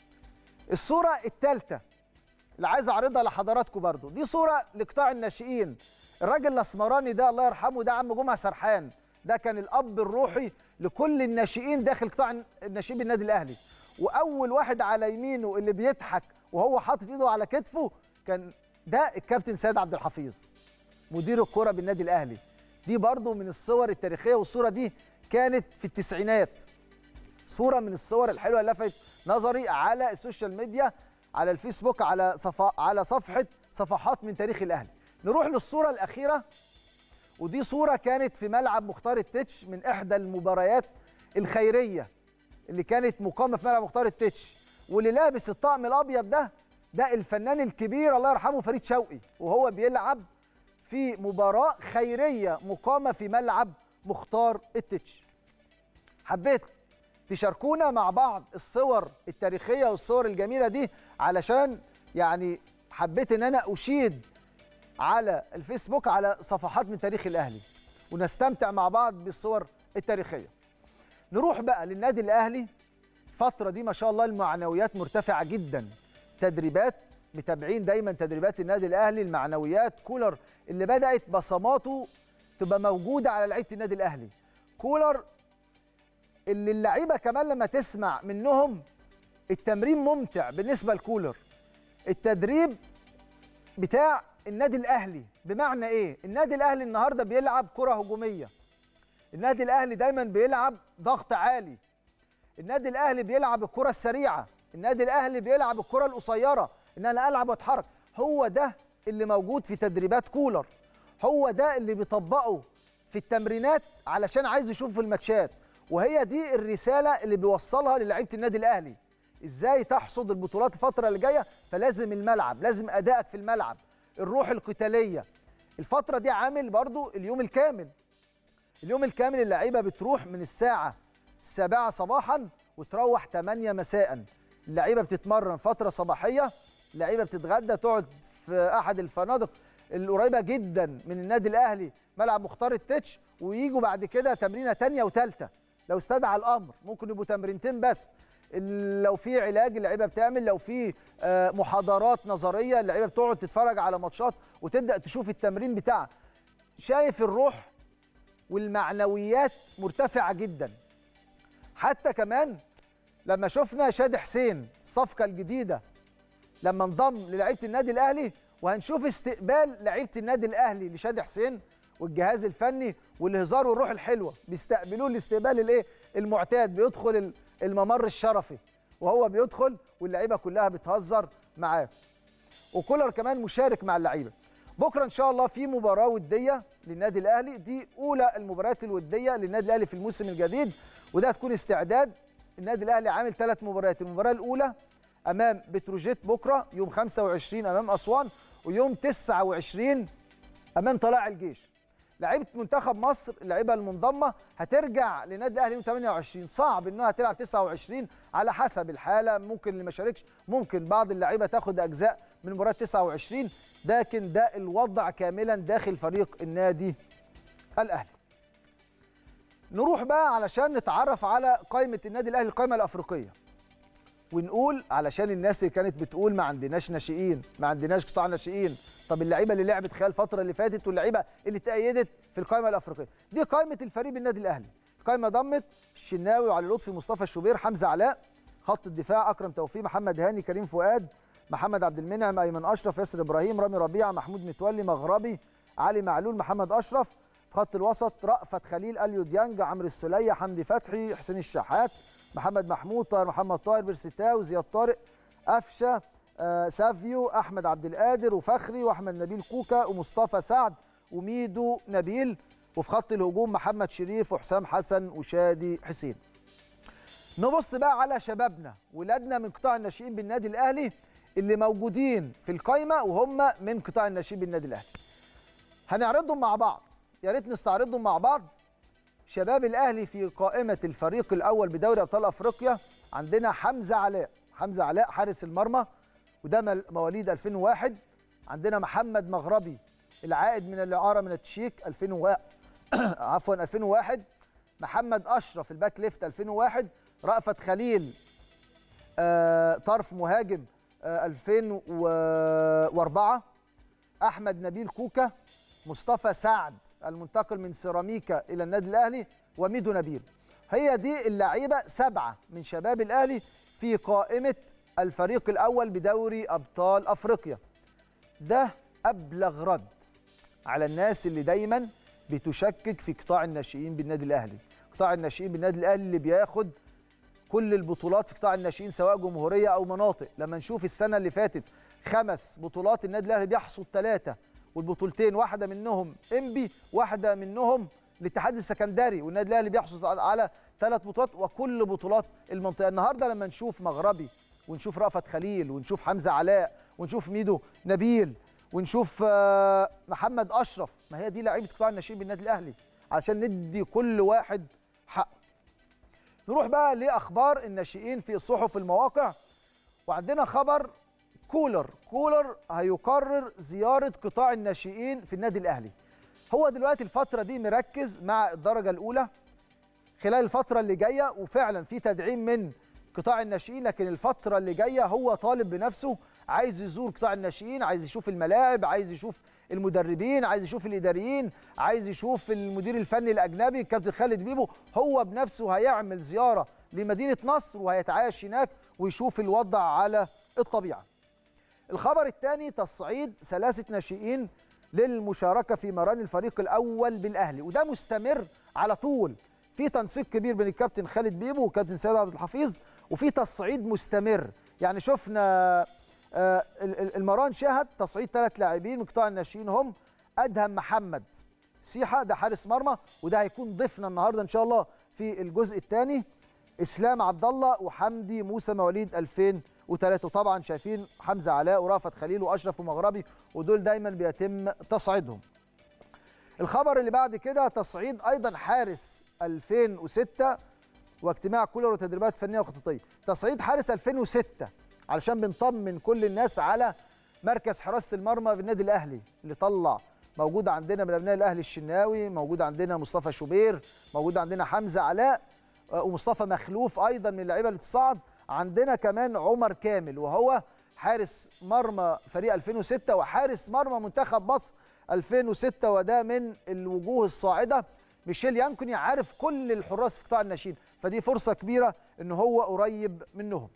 الصوره الثالثه اللي عايز اعرضها لحضراتكم برضو، دي صوره لقطاع الناشئين. الراجل الاسمراني ده الله يرحمه ده عم جمعه سرحان، ده كان الاب الروحي لكل الناشئين داخل قطاع الناشئين بالنادي الاهلي. واول واحد على يمينه اللي بيضحك وهو حاطط ايده على كتفه كان ده الكابتن سيد عبد الحفيظ مدير الكره بالنادي الاهلي. دي برضو من الصور التاريخيه، والصوره دي كانت في التسعينات. صوره من الصور الحلوه اللي لفت نظري على السوشيال ميديا، على الفيسبوك، على صفحات من تاريخ الاهلي. نروح للصوره الاخيره، ودي صوره كانت في ملعب مختار التتش من احدى المباريات الخيريه اللي كانت مقامه في ملعب مختار التتش، واللي لابس الطقم الابيض ده الفنان الكبير الله يرحمه فريد شوقي، وهو بيلعب في مباراه خيريه مقامه في ملعب مختار التتش. حبيت تشاركونا مع بعض الصور التاريخيه والصور الجميله دي، علشان يعني حبيت ان انا اشيد على الفيسبوك على صفحات من تاريخ الاهلي ونستمتع مع بعض بالصور التاريخيه. نروح بقى للنادي الاهلي. الفتره دي ما شاء الله المعنويات مرتفعه جدا، تدريبات متابعين دايما تدريبات النادي الاهلي، المعنويات كولر اللي بدات بصماته تبقى موجوده على لعيبه النادي الاهلي. كولر اللي اللعيبه كمان لما تسمع منهم التمرين ممتع بالنسبه لكولر. التدريب بتاع النادي الاهلي بمعنى ايه؟ النادي الاهلي النهارده بيلعب كره هجوميه، النادي الاهلي دايما بيلعب ضغط عالي، النادي الاهلي بيلعب الكره السريعه، النادي الاهلي بيلعب الكره القصيره ان انا العب واتحرك. هو ده اللي موجود في تدريبات كولر، هو ده اللي بيطبقه في التمرينات علشان عايز يشوف في الماتشات، وهي دي الرساله اللي بيوصلها للاعيبه النادي الاهلي. ازاي تحصد البطولات الفتره اللي جايه؟ فلازم الملعب، لازم ادائك في الملعب، الروح القتاليه. الفتره دي عامل برضو اليوم الكامل، اليوم الكامل اللعيبه بتروح من الساعه 7 صباحا وتروح 8 مساء. اللعيبه بتتمرن فتره صباحيه، اللعيبه بتتغدى تقعد في احد الفنادق القريبه جدا من النادي الاهلي ملعب مختار التتش، وييجوا بعد كده تمرينه ثانيه وثالثه لو استدعى الامر، ممكن يبقوا تمرينتين بس. لو في علاج اللعيبه بتعمل، لو في محاضرات نظريه اللعيبه بتقعد تتفرج على ماتشات وتبدا تشوف التمرين بتاعها. شايف الروح والمعنويات مرتفعه جدا. حتى كمان لما شفنا شادي حسين الصفقه الجديده لما انضم للعيبه النادي الاهلي، وهنشوف استقبال لعيبه النادي الاهلي لشادي حسين والجهاز الفني والهزار والروح الحلوه، بيستقبلوه الاستقبال الايه المعتاد، بيدخل الممر الشرفي وهو بيدخل واللعيبه كلها بتهزر معاه. وكولر كمان مشارك مع اللعيبه. بكره ان شاء الله في مباراه وديه للنادي الاهلي، دي اولى المباريات الوديه للنادي الاهلي في الموسم الجديد، وده هتكون استعداد. النادي الاهلي عامل 3 مباريات، المباراه الاولى امام بتروجيت بكره يوم 25 امام اسوان، ويوم 29 امام طلائع الجيش. لعيبه منتخب مصر اللعيبه المنضمه هترجع للنادي الاهلي يوم 28، صعب انها تلعب 29 على حسب الحاله، ممكن اللي ما شاركش، ممكن بعض اللعيبه تاخد اجزاء من مباراه 29، لكن ده الوضع كاملا داخل فريق النادي الاهلي. نروح بقى علشان نتعرف على قائمه النادي الاهلي، القائمه الافريقيه، ونقول علشان الناس اللي كانت بتقول ما عندناش ناشئين، ما عندناش قطاع ناشئين، طب اللعيبه اللي لعبت خلال الفتره اللي فاتت واللعيبه اللي تأيدت في القائمه الافريقيه، دي قائمه الفريق بالنادي الاهلي. القائمه ضمت الشناوي وعلي لطفي، مصطفى الشوبير، حمزه علاء، خط الدفاع اكرم توفيق، محمد هاني، كريم فؤاد، محمد عبد المنعم، ايمن اشرف، ياسر ابراهيم، رامي ربيعه، محمود متولي، مغربي، علي معلول، محمد اشرف. في خط الوسط رأفت خليل، اليو ديانج، عمرو السوليه، حمدي فتحي، حسين الشحات، محمد محمود، طاهر محمد طاهر، بيرسيتاو، زياد طارق، قفشه، سافيو، احمد عبد القادر، وفخري، واحمد نبيل كوكا، ومصطفى سعد، وميدو نبيل. وفي خط الهجوم محمد شريف، وحسام حسن، وشادي حسين. نبص بقى على شبابنا ولادنا من قطاع الناشئين بالنادي الاهلي اللي موجودين في القائمه وهم من قطاع الناشئين بالنادي الاهلي. هنعرضهم مع بعض، يا ريت نستعرضهم مع بعض. شباب الاهلي في قائمه الفريق الاول بدوري ابطال افريقيا عندنا حمزه علاء، حمزه علاء حارس المرمى وده مواليد 2001. عندنا محمد مغربي العائد من الاعاره من التشيك 2001. محمد اشرف الباك ليفت 2001. رأفت خليل طرف مهاجم 2004. احمد نبيل كوكا، مصطفى سعد المنتقل من سيراميكا الى النادي الاهلي، وميدو نبيل. هي دي اللعيبه 7 من شباب الاهلي في قائمه الفريق الاول بدوري ابطال افريقيا. ده ابلغ رد على الناس اللي دايما بتشكك في قطاع الناشئين بالنادي الاهلي. قطاع الناشئين بالنادي الاهلي اللي بياخد كل البطولات في قطاع الناشئين سواء جمهوريه او مناطق. لما نشوف السنه اللي فاتت 5 بطولات النادي الاهلي بيحصد 3، والبطولتين واحده منهم انبي، واحده منهم الاتحاد السكندري، والنادي الاهلي بيحصد على 3 بطولات وكل بطولات المنطقه. النهارده لما نشوف مغربي ونشوف رأفت خليل ونشوف حمزه علاء ونشوف ميدو نبيل ونشوف محمد اشرف، ما هي دي لعيبه قطاع الناشئين بالنادي الاهلي عشان ندي كل واحد حقه. نروح بقى لاخبار الناشئين في الصحف المواقع، وعندنا خبر كولر هيقرر زياره قطاع الناشئين في النادي الاهلي. هو دلوقتي الفتره دي مركز مع الدرجه الاولى خلال الفتره اللي جايه، وفعلا في تدعيم من قطاع الناشئين، لكن الفتره اللي جايه هو طالب بنفسه، عايز يزور قطاع الناشئين، عايز يشوف الملاعب، عايز يشوف المدربين، عايز يشوف الاداريين، عايز يشوف المدير الفني الاجنبي الكابتن خالد بيبو. هو بنفسه هيعمل زياره لمدينه نصر وهيتعايش هناك ويشوف الوضع على الطبيعه. الخبر الثاني تصعيد 3 ناشئين للمشاركه في مران الفريق الاول بالاهلي، وده مستمر على طول، في تنسيق كبير بين الكابتن خالد بيبو والكابتن سيد عبد الحفيظ، وفي تصعيد مستمر. يعني شفنا المران شهد تصعيد 3 لاعبين من قطاع الناشئين، هم ادهم محمد سيحه، ده حارس مرمى، وده هيكون ضيفنا النهارده ان شاء الله في الجزء الثاني. اسلام عبد الله وحمدي موسى مواليد 2003. وطبعا شايفين حمزه علاء ورأفت خليل واشرف ومغربي، ودول دايما بيتم تصعيدهم. الخبر اللي بعد كده تصعيد ايضا حارس 2006 واجتماع كولر وتدريبات فنيه وخططيه. تصعيد حارس 2006 علشان بنطمن كل الناس على مركز حراسه المرمى بالنادي الاهلي اللي طلع. موجود عندنا من ابناء الاهلي الشناوي، موجود عندنا مصطفى شوبير، موجود عندنا حمزه علاء، ومصطفى مخلوف ايضا من اللعيبه اللي تصعد. عندنا كمان عمر كامل وهو حارس مرمى فريق 2006 وحارس مرمى منتخب مصر 2006، وده من الوجوه الصاعده. ميشيل يانكوني عارف كل الحراس في قطاع الناشئين، فدي فرصه كبيره ان هو قريب منهم.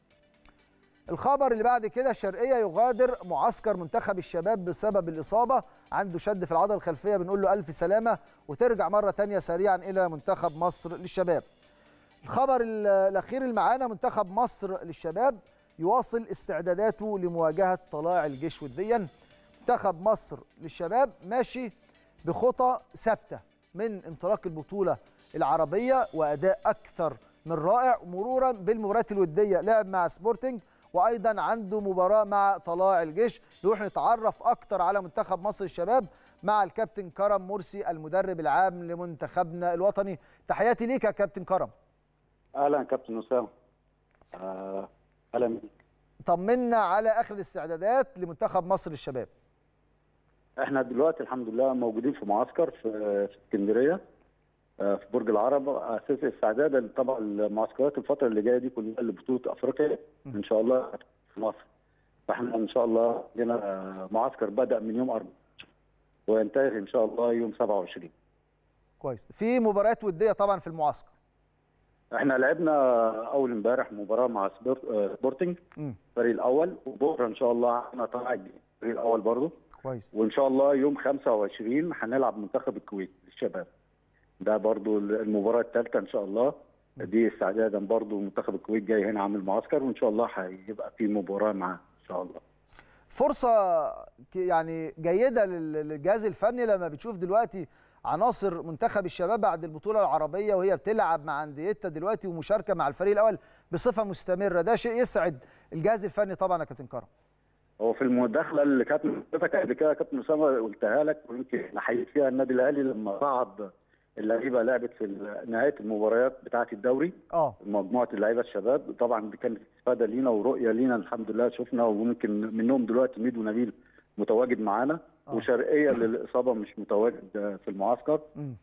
الخبر اللي بعد كده شرقيه يغادر معسكر منتخب الشباب بسبب الاصابه، عنده شد في العضله الخلفيه، بنقول له الف سلامه وترجع مره ثانيه سريعا الى منتخب مصر للشباب. الخبر الاخير اللي معانا منتخب مصر للشباب يواصل استعداداته لمواجهه طلائع الجيش وديا. منتخب مصر للشباب ماشي بخطى ثابته من انطلاق البطوله العربيه واداء اكثر من رائع، مرورا بالمباريات الوديه، لعب مع سبورتنج وايضا عنده مباراه مع طلائع الجيش. نروح نتعرف اكتر على منتخب مصر الشباب مع الكابتن كرم مرسي المدرب العام لمنتخبنا الوطني. تحياتي ليك يا كابتن كرم. اهلا كابتن اسامه. اهلا بيك. طمنا على اخر الاستعدادات لمنتخب مصر الشباب. احنا دلوقتي الحمد لله موجودين في معسكر في اسكندريه في برج العرب، اساس استعدادا طبعا المعسكرات الفتره اللي جايه دي كلها لبطوله افريقيا ان شاء الله في مصر. فاحنا ان شاء الله عندنا معسكر بدا من يوم 4 وينتهي ان شاء الله يوم 27. كويس. في مباريات وديه طبعا في المعسكر. احنا لعبنا اول امبارح مباراه مع سبورتنج الفريق الاول، وبكره ان شاء الله عندنا طلائع الجيش الفريق الاول برضه. كويس. وان شاء الله يوم 25 هنلعب منتخب الكويت للشباب. ده برضو المباراه الثالثه ان شاء الله، دي استعدادا برضو منتخب الكويت جاي هنا عامل معسكر، وان شاء الله هيبقى في مباراه معاه ان شاء الله. فرصه يعني جيده للجهاز الفني لما بتشوف دلوقتي عناصر منتخب الشباب بعد البطوله العربيه وهي بتلعب مع انديتها دلوقتي ومشاركه مع الفريق الاول بصفه مستمره، ده شيء يسعد الجهاز الفني طبعا يا كابتن كرم. هو في المداخله اللي كانت حضرتك قبل كده يا كابتن اسامه قلتها لك، ويمكن نحيي فيها النادي الاهلي لما صعد اللعيبه لعبت في نهايه المباريات بتاعه الدوري مجموعه اللعيبه الشباب. طبعا دي كانت استفاده لينا ورؤيه لينا الحمد لله، شفنا وممكن منهم دلوقتي ميدو نبيل متواجد معانا وشرقيه للاصابه مش متواجد في المعسكر،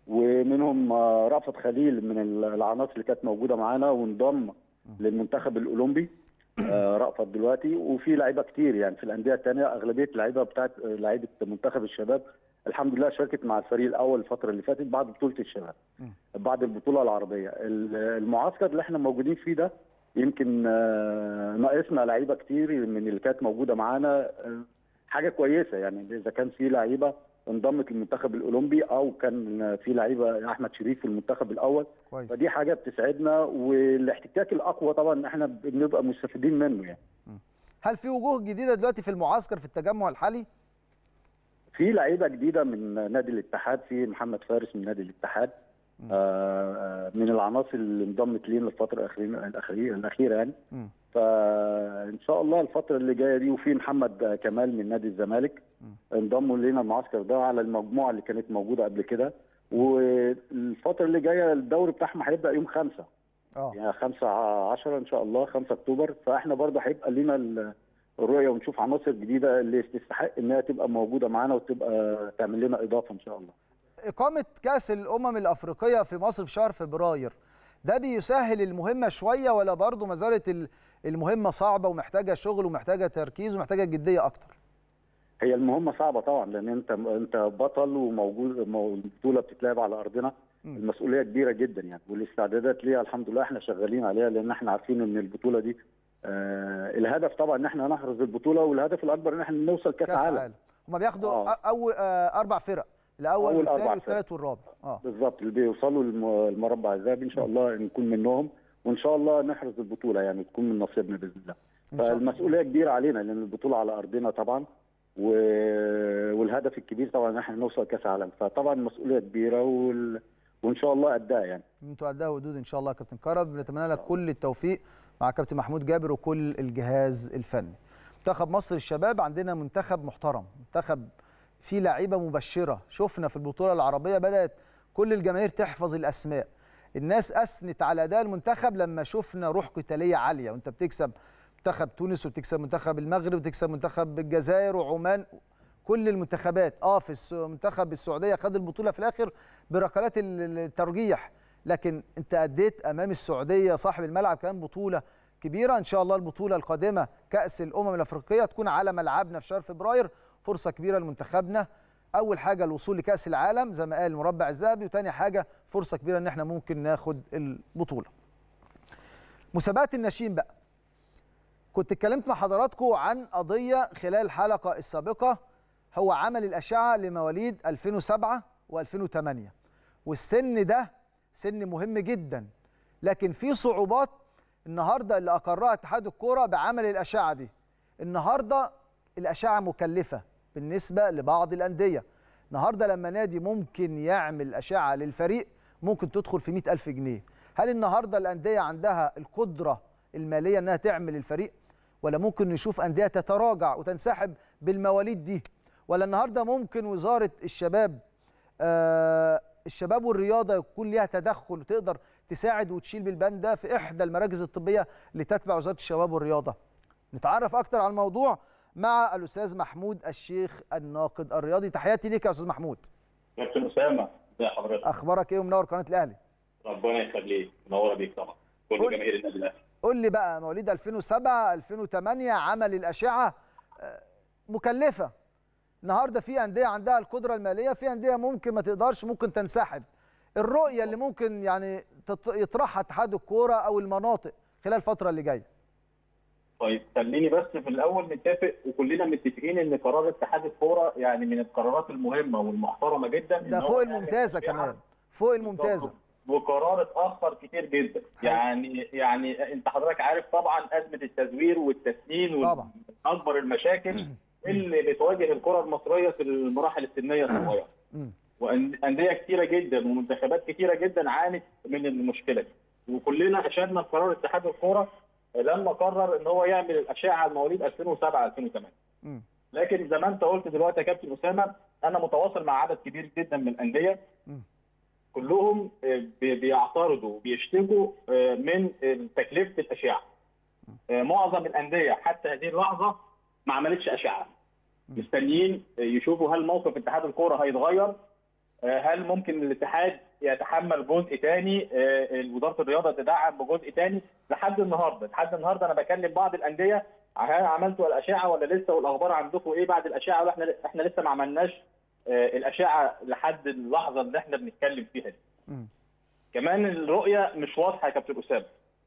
ومنهم رأفت خليل من العناصر اللي كانت موجوده معانا وانضم للمنتخب الاولمبي رأفت دلوقتي. وفي لعيبه كتير يعني في الانديه الثانيه، اغلبيه اللعيبه بتاعت لعيبه منتخب الشباب الحمد لله شاركت مع الفريق الاول الفتره اللي فاتت بعد بطوله الشباب بعد البطوله العربيه. المعسكر اللي احنا موجودين فيه ده يمكن ناقصنا لعيبه كتير من اللي كانت موجوده معانا، حاجه كويسه يعني اذا كان في لعيبه انضمت للمنتخب الاولمبي او كان في لعيبه احمد شريف في المنتخب الاول كويس. فدي حاجه بتسعدنا، والاحتكاك الاقوى طبعا احنا بنبقى مستفيدين منه يعني. هل في وجوه جديده دلوقتي في المعسكر في التجمع الحالي؟ في لعيبه جديده من نادي الاتحاد، في محمد فارس من نادي الاتحاد من العناصر اللي انضمت لينا الفتره الاخيره يعني. فان شاء الله الفتره اللي جايه دي، وفي محمد كمال من نادي الزمالك انضموا لينا المعسكر ده على المجموعه اللي كانت موجوده قبل كده. والفتره اللي جايه الدوري بتاعهم هيبدا يوم 5 يعني 5/10 ان شاء الله 5 اكتوبر. فاحنا برضه هيبقى لينا الرؤيه ونشوف عناصر جديده اللي تستحق انها تبقى موجوده معانا وتبقى تعمل لنا اضافه ان شاء الله. اقامه كاس الامم الافريقيه في مصر في شهر فبراير ده بيسهل المهمه شويه، ولا برضه ما زالت المهمه صعبه ومحتاجه شغل ومحتاجه تركيز ومحتاجه جديه اكتر؟ هي المهمه صعبه طبعا، لان انت بطل وموجود البطوله بتتلعب على ارضنا. المسؤوليه كبيره جدا يعني، والاستعدادات ليها الحمد لله احنا شغالين عليها، لان احنا عارفين ان البطوله دي الهدف طبعا ان احنا نحرز البطوله، والهدف الاكبر ان احنا نوصل كاس عالم. هم بياخدوا اول 4 فرق، الاول والثاني والثالث والرابع. بالظبط، اللي بيوصلوا المربع الذهبي ان شاء الله نكون منهم، وان شاء الله نحرز البطوله يعني تكون من نصيبنا باذن الله. فالمسؤوليه كبيره علينا لان البطوله على ارضنا طبعا، والهدف الكبير طبعا ان احنا نوصل كاس عالم. فطبعا المسؤوليه كبيره وان شاء الله قدها يعني. انتوا قدها ودود ان شاء الله يا كابتن كرم. بنتمنى لك كل التوفيق مع كابتن محمود جابر وكل الجهاز الفني. منتخب مصر الشباب عندنا منتخب محترم، منتخب فيه لعيبه مبشره. شفنا في البطوله العربيه بدات كل الجماهير تحفظ الاسماء، الناس اثنت على اداء المنتخب لما شفنا روح قتاليه عاليه، وانت بتكسب منتخب تونس وبتكسب منتخب المغرب وبتكسب منتخب الجزائر وعمان، كل المنتخبات. في منتخب السعوديه خد البطوله في الاخر بركلات الترجيح، لكن انت اديت امام السعوديه صاحب الملعب كان بطوله كبيره. ان شاء الله البطوله القادمه كاس الامم الافريقيه تكون على ملعبنا في شهر فبراير، فرصه كبيره لمنتخبنا. اول حاجه الوصول لكاس العالم زي ما قال المربع الذهبي، وثاني حاجه فرصه كبيره ان احنا ممكن ناخد البطوله. مسابقات الناشئين بقى، كنت اتكلمت مع حضراتكم عن قضيه خلال الحلقه السابقه، هو عمل الاشعه لمواليد 2007 و2008، والسن ده سن مهم جدا، لكن في صعوبات النهارده اللي اقرها اتحاد الكوره بعمل الاشعه دي. النهارده الاشعه مكلفه، بالنسبه لبعض الانديه. النهارده لما نادي ممكن يعمل اشعه للفريق ممكن تدخل في 100,000 جنيه. هل النهارده الانديه عندها القدره الماليه انها تعمل الفريق، ولا ممكن نشوف انديه تتراجع وتنسحب بالمواليد دي؟ ولا النهارده ممكن وزاره الشباب والرياضه يكون ليها تدخل وتقدر تساعد وتشيل بالبند ده في احدى المراكز الطبيه اللي تتبع وزاره الشباب والرياضه؟ نتعرف اكتر على الموضوع مع الاستاذ محمود الشيخ الناقد الرياضي. تحياتي ليك يا استاذ محمود. كابتن اسامه، ازي حضرتك؟ اخبارك ايه ومنور قناه الاهلي؟ ربنا يخليك، منوره بيك طبعا كل جماهير النادي الاهلي. قول لي بقى، مواليد 2007 2008 عمل الاشعه مكلفه. النهارده في انديه عندها القدره الماليه، في انديه ممكن ما تقدرش، ممكن تنسحب. الرؤيه اللي ممكن يعني يطرحها اتحاد الكوره او المناطق خلال الفتره اللي جايه. طيب خليني بس في الاول نتفق وكلنا متفقين ان قرار اتحاد الكوره يعني من القرارات المهمه والمحترمه جدا. ده فوق الممتازه كمان، فوق الممتازه. وقرار اتاخر كتير جدا. يعني انت حضرتك عارف طبعا ازمه التزوير والتسنين طبعا اكبر المشاكل اللي بتواجه الكره المصريه في المراحل السنيه الصغيره. وانديه كتيره جدا ومنتخبات كتيره جدا عانت من المشكله دي، وكلنا اشدنا بقرار اتحاد الكوره لما قرر ان هو يعمل الاشعه المواليد 2007 2008. لكن زي ما انت قلت دلوقتي يا كابتن اسامه، انا متواصل مع عدد كبير جدا من الانديه كلهم بيعترضوا وبيشتكوا من تكلفه الاشعه. معظم الانديه حتى هذه اللحظه ما عملتش اشعه، مستنيين يشوفوا هل موقف اتحاد الكوره هيتغير، هل ممكن الاتحاد يتحمل جزء ثاني، وزاره الرياضه تدعم بجزء ثاني. لحد النهارده انا بكلم بعض الانديه، هل عملتوا الاشعه ولا لسه، والاخبار عندكم ايه بعد الاشعه؟ احنا لسه ما عملناش الاشعه لحد اللحظه اللي احنا بنتكلم فيها دي. كمان الرؤيه مش واضحه يا كابتن اسامه.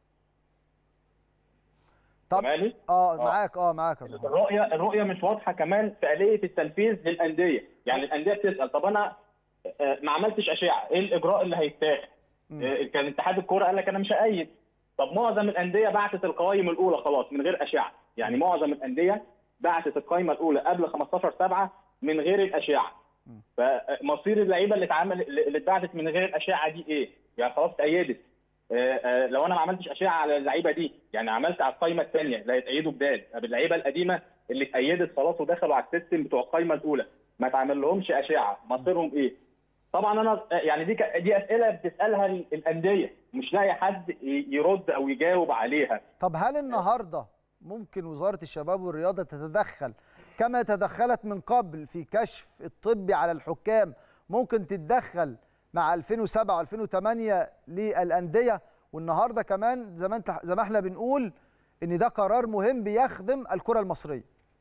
طب معاك معاك يا صاحبي. الرؤيه مش واضحه كمان في آلية التنفيذ للانديه. يعني الانديه بتسال طب انا ما عملتش اشعه، ايه الاجراء اللي هيتاخد؟ كان اتحاد الكوره قال لك انا مش هأيد. طب معظم الانديه بعتت القوائم الاولى خلاص من غير اشعه، يعني معظم الانديه بعتت القائمه الاولى قبل 15/7 من غير الاشعه. فمصير اللعيبه اللي اتبعتت من غير الاشعه دي ايه؟ يعني خلاص اتأيدت. لو انا ما عملتش اشعه على اللعيبه دي، يعني عملت على القائمه الثانيه اللي هيتأيدوا بدال، طب اللعيبه القديمه اللي اتأيدت خلاص ودخلوا على السيستم بتوع القائمه الاولى ما اتعمل لهمش اشعه، مصيرهم ايه؟ طبعا انا يعني دي اسئله بتسالها الانديه، مش لاقي حد يرد او يجاوب عليها. طب هل النهارده ممكن وزاره الشباب والرياضه تتدخل كما تدخلت من قبل في كشف الطبي على الحكام؟ ممكن تتدخل مع 2007 و2008 للانديه، والنهارده كمان زي ما احنا بنقول ان ده قرار مهم بيخدم الكره المصريه.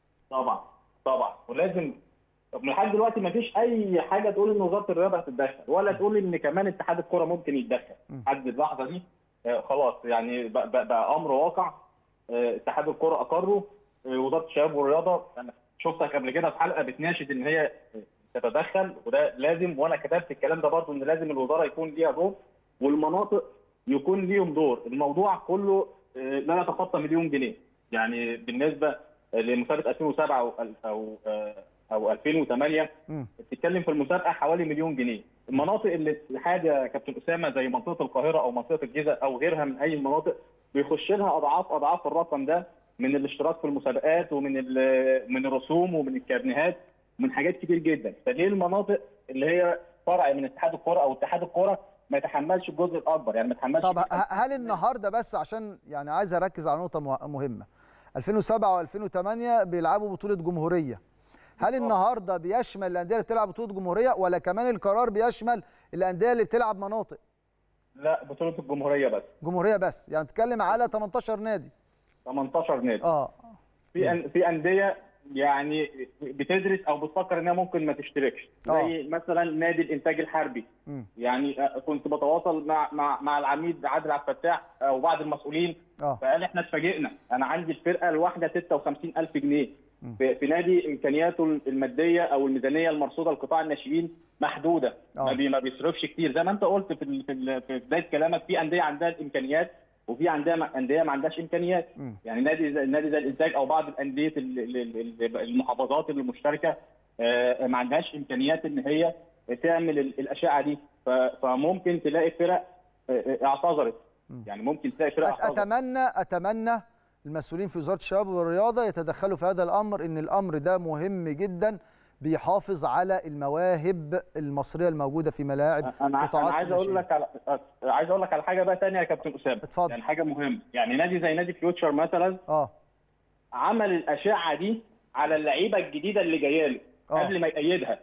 طبعا ولازم. لحد دلوقتي ما فيش اي حاجه تقول ان وزاره الرياضه هتتدخل، ولا تقول ان كمان اتحاد الكوره ممكن يتدخل. لحد اللحظه دي خلاص يعني بقى امر واقع. اتحاد الكوره اقره، وزاره الشباب والرياضه انا شفتك قبل كده في حلقه بتناشد ان هي تتدخل، وده لازم، وانا كتبت الكلام ده برضه ان لازم الوزاره يكون ليها دور والمناطق يكون ليهم دور. الموضوع كله لا يتخطى مليون جنيه، يعني بالنسبه لمسابقه 2007 او 2008 بتتكلم في المسابقه حوالي مليون جنيه. المناطق اللي الاتحاد يا كابتن اسامه زي منطقه القاهره او منطقه الجيزه او غيرها من اي المناطق بيخش لها اضعاف الرقم ده من الاشتراك في المسابقات ومن من الرسوم ومن الكابنيهات ومن حاجات كتير جدا. فليه المناطق اللي هي فرع من اتحاد الكوره او اتحاد الكوره ما يتحملش الجزء الاكبر؟ يعني ما يتحملش. طب هل النهارده بس عشان يعني عايز اركز على نقطه مهمه، 2007 و2008 بيلعبوا بطوله جمهوريه، هل النهارده بيشمل الانديه اللي بتلعب بطوله جمهوريه ولا كمان القرار بيشمل الانديه اللي بتلعب مناطق؟ لا، بطوله الجمهوريه بس. جمهوريه بس، يعني بتتكلم على 18 نادي. 18 نادي. في انديه يعني بتدرس او بتفكر انها ممكن ما تشتركش، زي مثلا نادي الانتاج الحربي. يعني كنت بتواصل مع العميد عادل عبد الفتاح وبعض المسؤولين، فقال احنا اتفاجئنا، انا عندي الفرقه الواحده 56,000 جنيه في نادي امكانياته الماديه او الميزانيه المرصوده لقطاع الناشئين محدوده، ما بيصرفش كتير. زي ما انت قلت في بدايه كلامك، في انديه عندها الامكانيات وفي انديه ما عندهاش امكانيات. يعني نادي زي الانتاج او بعض الانديه المحافظات المشتركه ما عندهاش امكانيات ان هي تعمل الاشعه دي، فممكن تلاقي فرق اعتذرت. يعني ممكن تلاقي فرق اعتذرت. اتمنى المسؤولين في وزاره الشباب والرياضه يتدخلوا في هذا الامر، ان الامر ده مهم جدا، بيحافظ على المواهب المصريه الموجوده في ملاعب انا عايز اقول لك على حاجه بقى ثانيه يا كابتن اسامه. اتفضل. يعني حاجه مهمه، يعني نادي زي نادي فيوتشر مثلا عمل الاشعه دي على اللعيبه الجديده اللي جايه له قبل ما يأيدها.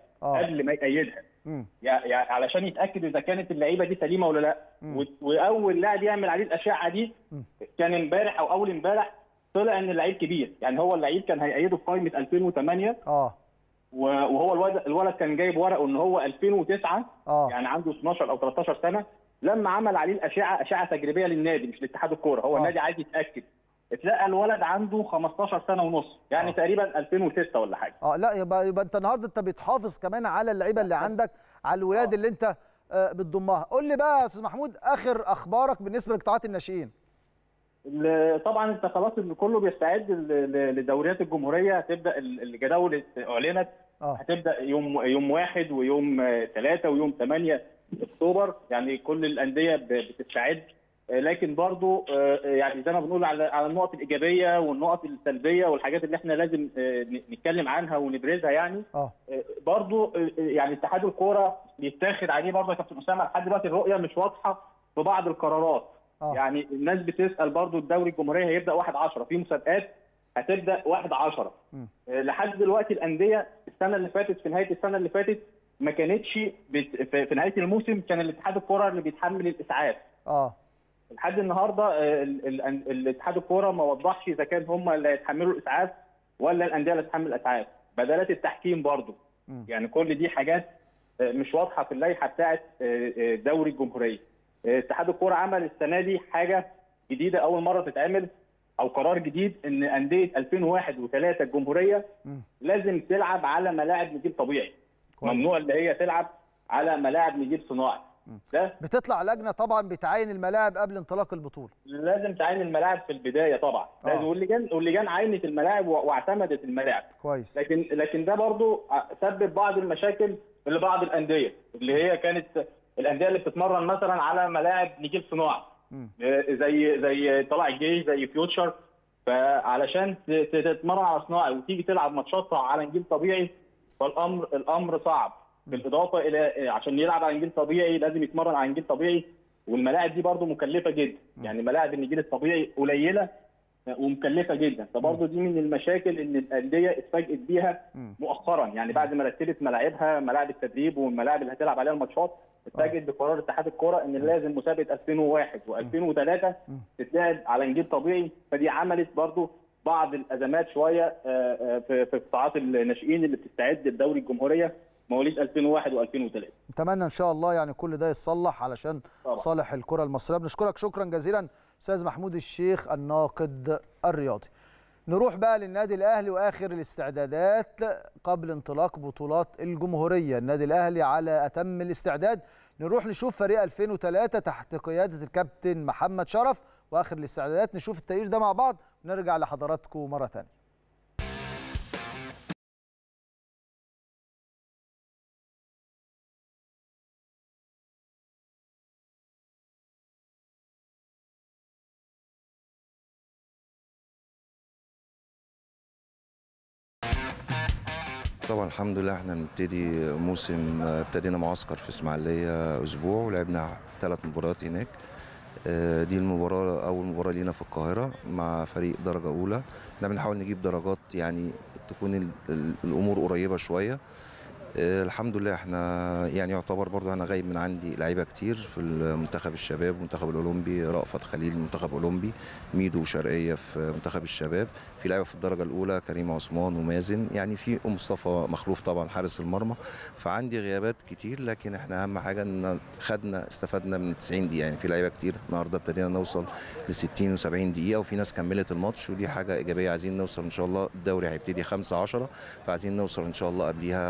يعني علشان يتاكد اذا كانت اللعيبه دي سليمه ولا لا. واول لاعب يعمل عليه الاشعه دي كان امبارح او اول امبارح، طلع ان اللعيب كبير. يعني هو اللعيب كان هيأيده في قائمه 2008 وهو الولد كان جايب ورقه ان هو 2009 يعني عنده 12 او 13 سنه. لما عمل عليه الاشعه، اشعه تجريبيه للنادي مش لاتحاد الكوره، هو النادي عايز يتاكد، اتلقى الولد عنده 15 سنه ونص، يعني تقريبا 2006 ولا حاجه. لا يبقى انت النهارده انت بتحافظ كمان على اللعيبه اللي عندك، على الولاد اللي انت بتضمها. قول لي بقى يا استاذ محمود، اخر اخبارك بالنسبه لقطاعات الناشئين. طبعا انت خلاص كله بيستعد لدوريات الجمهوريه. هتبدا الجداول اعلنت، هتبدا يوم 1 ويوم 3 ويوم 8 اكتوبر. يعني كل الانديه بتستعد، لكن برضو يعني زي ما بنقول على النقط الايجابيه والنقط السلبيه والحاجات اللي احنا لازم نتكلم عنها ونبرزها. يعني برضو يعني اتحاد الكوره بيتاخد عليه برضو يا كابتن اسامه لحد دلوقتي الرؤيه مش واضحه في بعض القرارات. يعني الناس بتسال برضو الدوري الجمهوريه هيبدا 1/10، في مسابقات هتبدا 1/10. لحد دلوقتي الانديه السنه اللي فاتت، في نهايه السنه اللي فاتت ما كانتش في نهايه الموسم كان الاتحاد الكوره اللي بيتحمل الاسعاف. لحد النهارده الاتحاد الكوره ما وضحش اذا كان هم اللي هيتحملوا الاسعاف ولا الانديه اللي هتتحمل الاسعاف. بدلات التحكيم برضو، يعني كل دي حاجات مش واضحه في اللائحه بتاعه دوري الجمهوريه. اتحاد الكوره عمل السنه دي حاجه جديده اول مره تتعمل، او قرار جديد، ان انديه 2001 و3 الجمهوريه لازم تلعب على ملاعب نجيل طبيعي. ممنوع اللي هي تلعب على ملاعب نجيل صناعي. ده بتطلع لجنه طبعا بتعين الملاعب قبل انطلاق البطوله. لازم تعين الملاعب في البدايه طبعا. لازم واللجان عينت الملاعب واعتمدت الملاعب. كويس. لكن ده برضو سبب بعض المشاكل لبعض الانديه، اللي هي كانت الانديه اللي بتتمرن مثلا على ملاعب نجيل صناعي زي طلائع الجيش، زي فيوتشر. فعلشان تتمرن على صناعي وتيجي تلعب ماتشاتها على نجيل طبيعي، فالامر صعب. بالاضافه الى عشان يلعب على نجيل طبيعي لازم يتمرن على نجيل طبيعي، والملاعب دي برضو مكلفه جدا. يعني ملاعب النجيل الطبيعي قليله ومكلفه جدا. فبرضو دي من المشاكل ان الانديه اتفاجئت بيها مؤخرا، يعني بعد ما رتبت ملاعبها، ملاعب التدريب والملاعب اللي هتلعب عليها الماتشات، اتفاجئت بقرار اتحاد الكوره ان لازم مسابقه 2001 و2003 تتلعب على نجيل طبيعي. فدي عملت برضو بعض الازمات شويه في قطاعات الناشئين اللي بتستعد لدوري الجمهوريه مواليد 2001 و2003. نتمنى ان شاء الله يعني كل ده يتصلح علشان صالح الكره المصريه. بنشكرك شكرا جزيلا استاذ محمود الشيخ الناقد الرياضي. نروح بقى للنادي الاهلي واخر الاستعدادات قبل انطلاق بطولات الجمهوريه. النادي الاهلي على اتم الاستعداد. نروح نشوف فريق 2003 تحت قياده الكابتن محمد شرف واخر الاستعدادات. نشوف التقرير ده مع بعض ونرجع لحضراتكم مره ثانيه. طبعا الحمد لله احنا بنبتدي موسم. ابتدينا معسكر في اسماعيليه اسبوع ولعبنا 3 مباريات هناك. دي المباراه اول مباراه لينا في القاهره مع فريق درجه اولى. احنا بنحاول نجيب درجات يعني تكون الامور قريبه شويه. الحمد لله احنا يعني يعتبر برضو انا غايب من عندي لعيبه كتير في المنتخب الشباب والمنتخب الاولمبي. رأفت خليل منتخب اولمبي، ميدو وشرقيه في منتخب الشباب، في لعيبه في الدرجه الاولى كريم عثمان ومازن، يعني في مصطفى مخلوف طبعا حارس المرمى. فعندي غيابات كتير، لكن احنا اهم حاجه ان استفدنا من 90 دقيقه. يعني في لعيبه كتير النهارده ابتدينا نوصل ل 60 و70 دقيقه، وفي ناس كملت الماتش، ودي حاجه ايجابيه. عايزين نوصل ان شاء الله، الدوري هيبتدي 5/10، فعايزين نوصل ان شاء الله قبليها ان احنا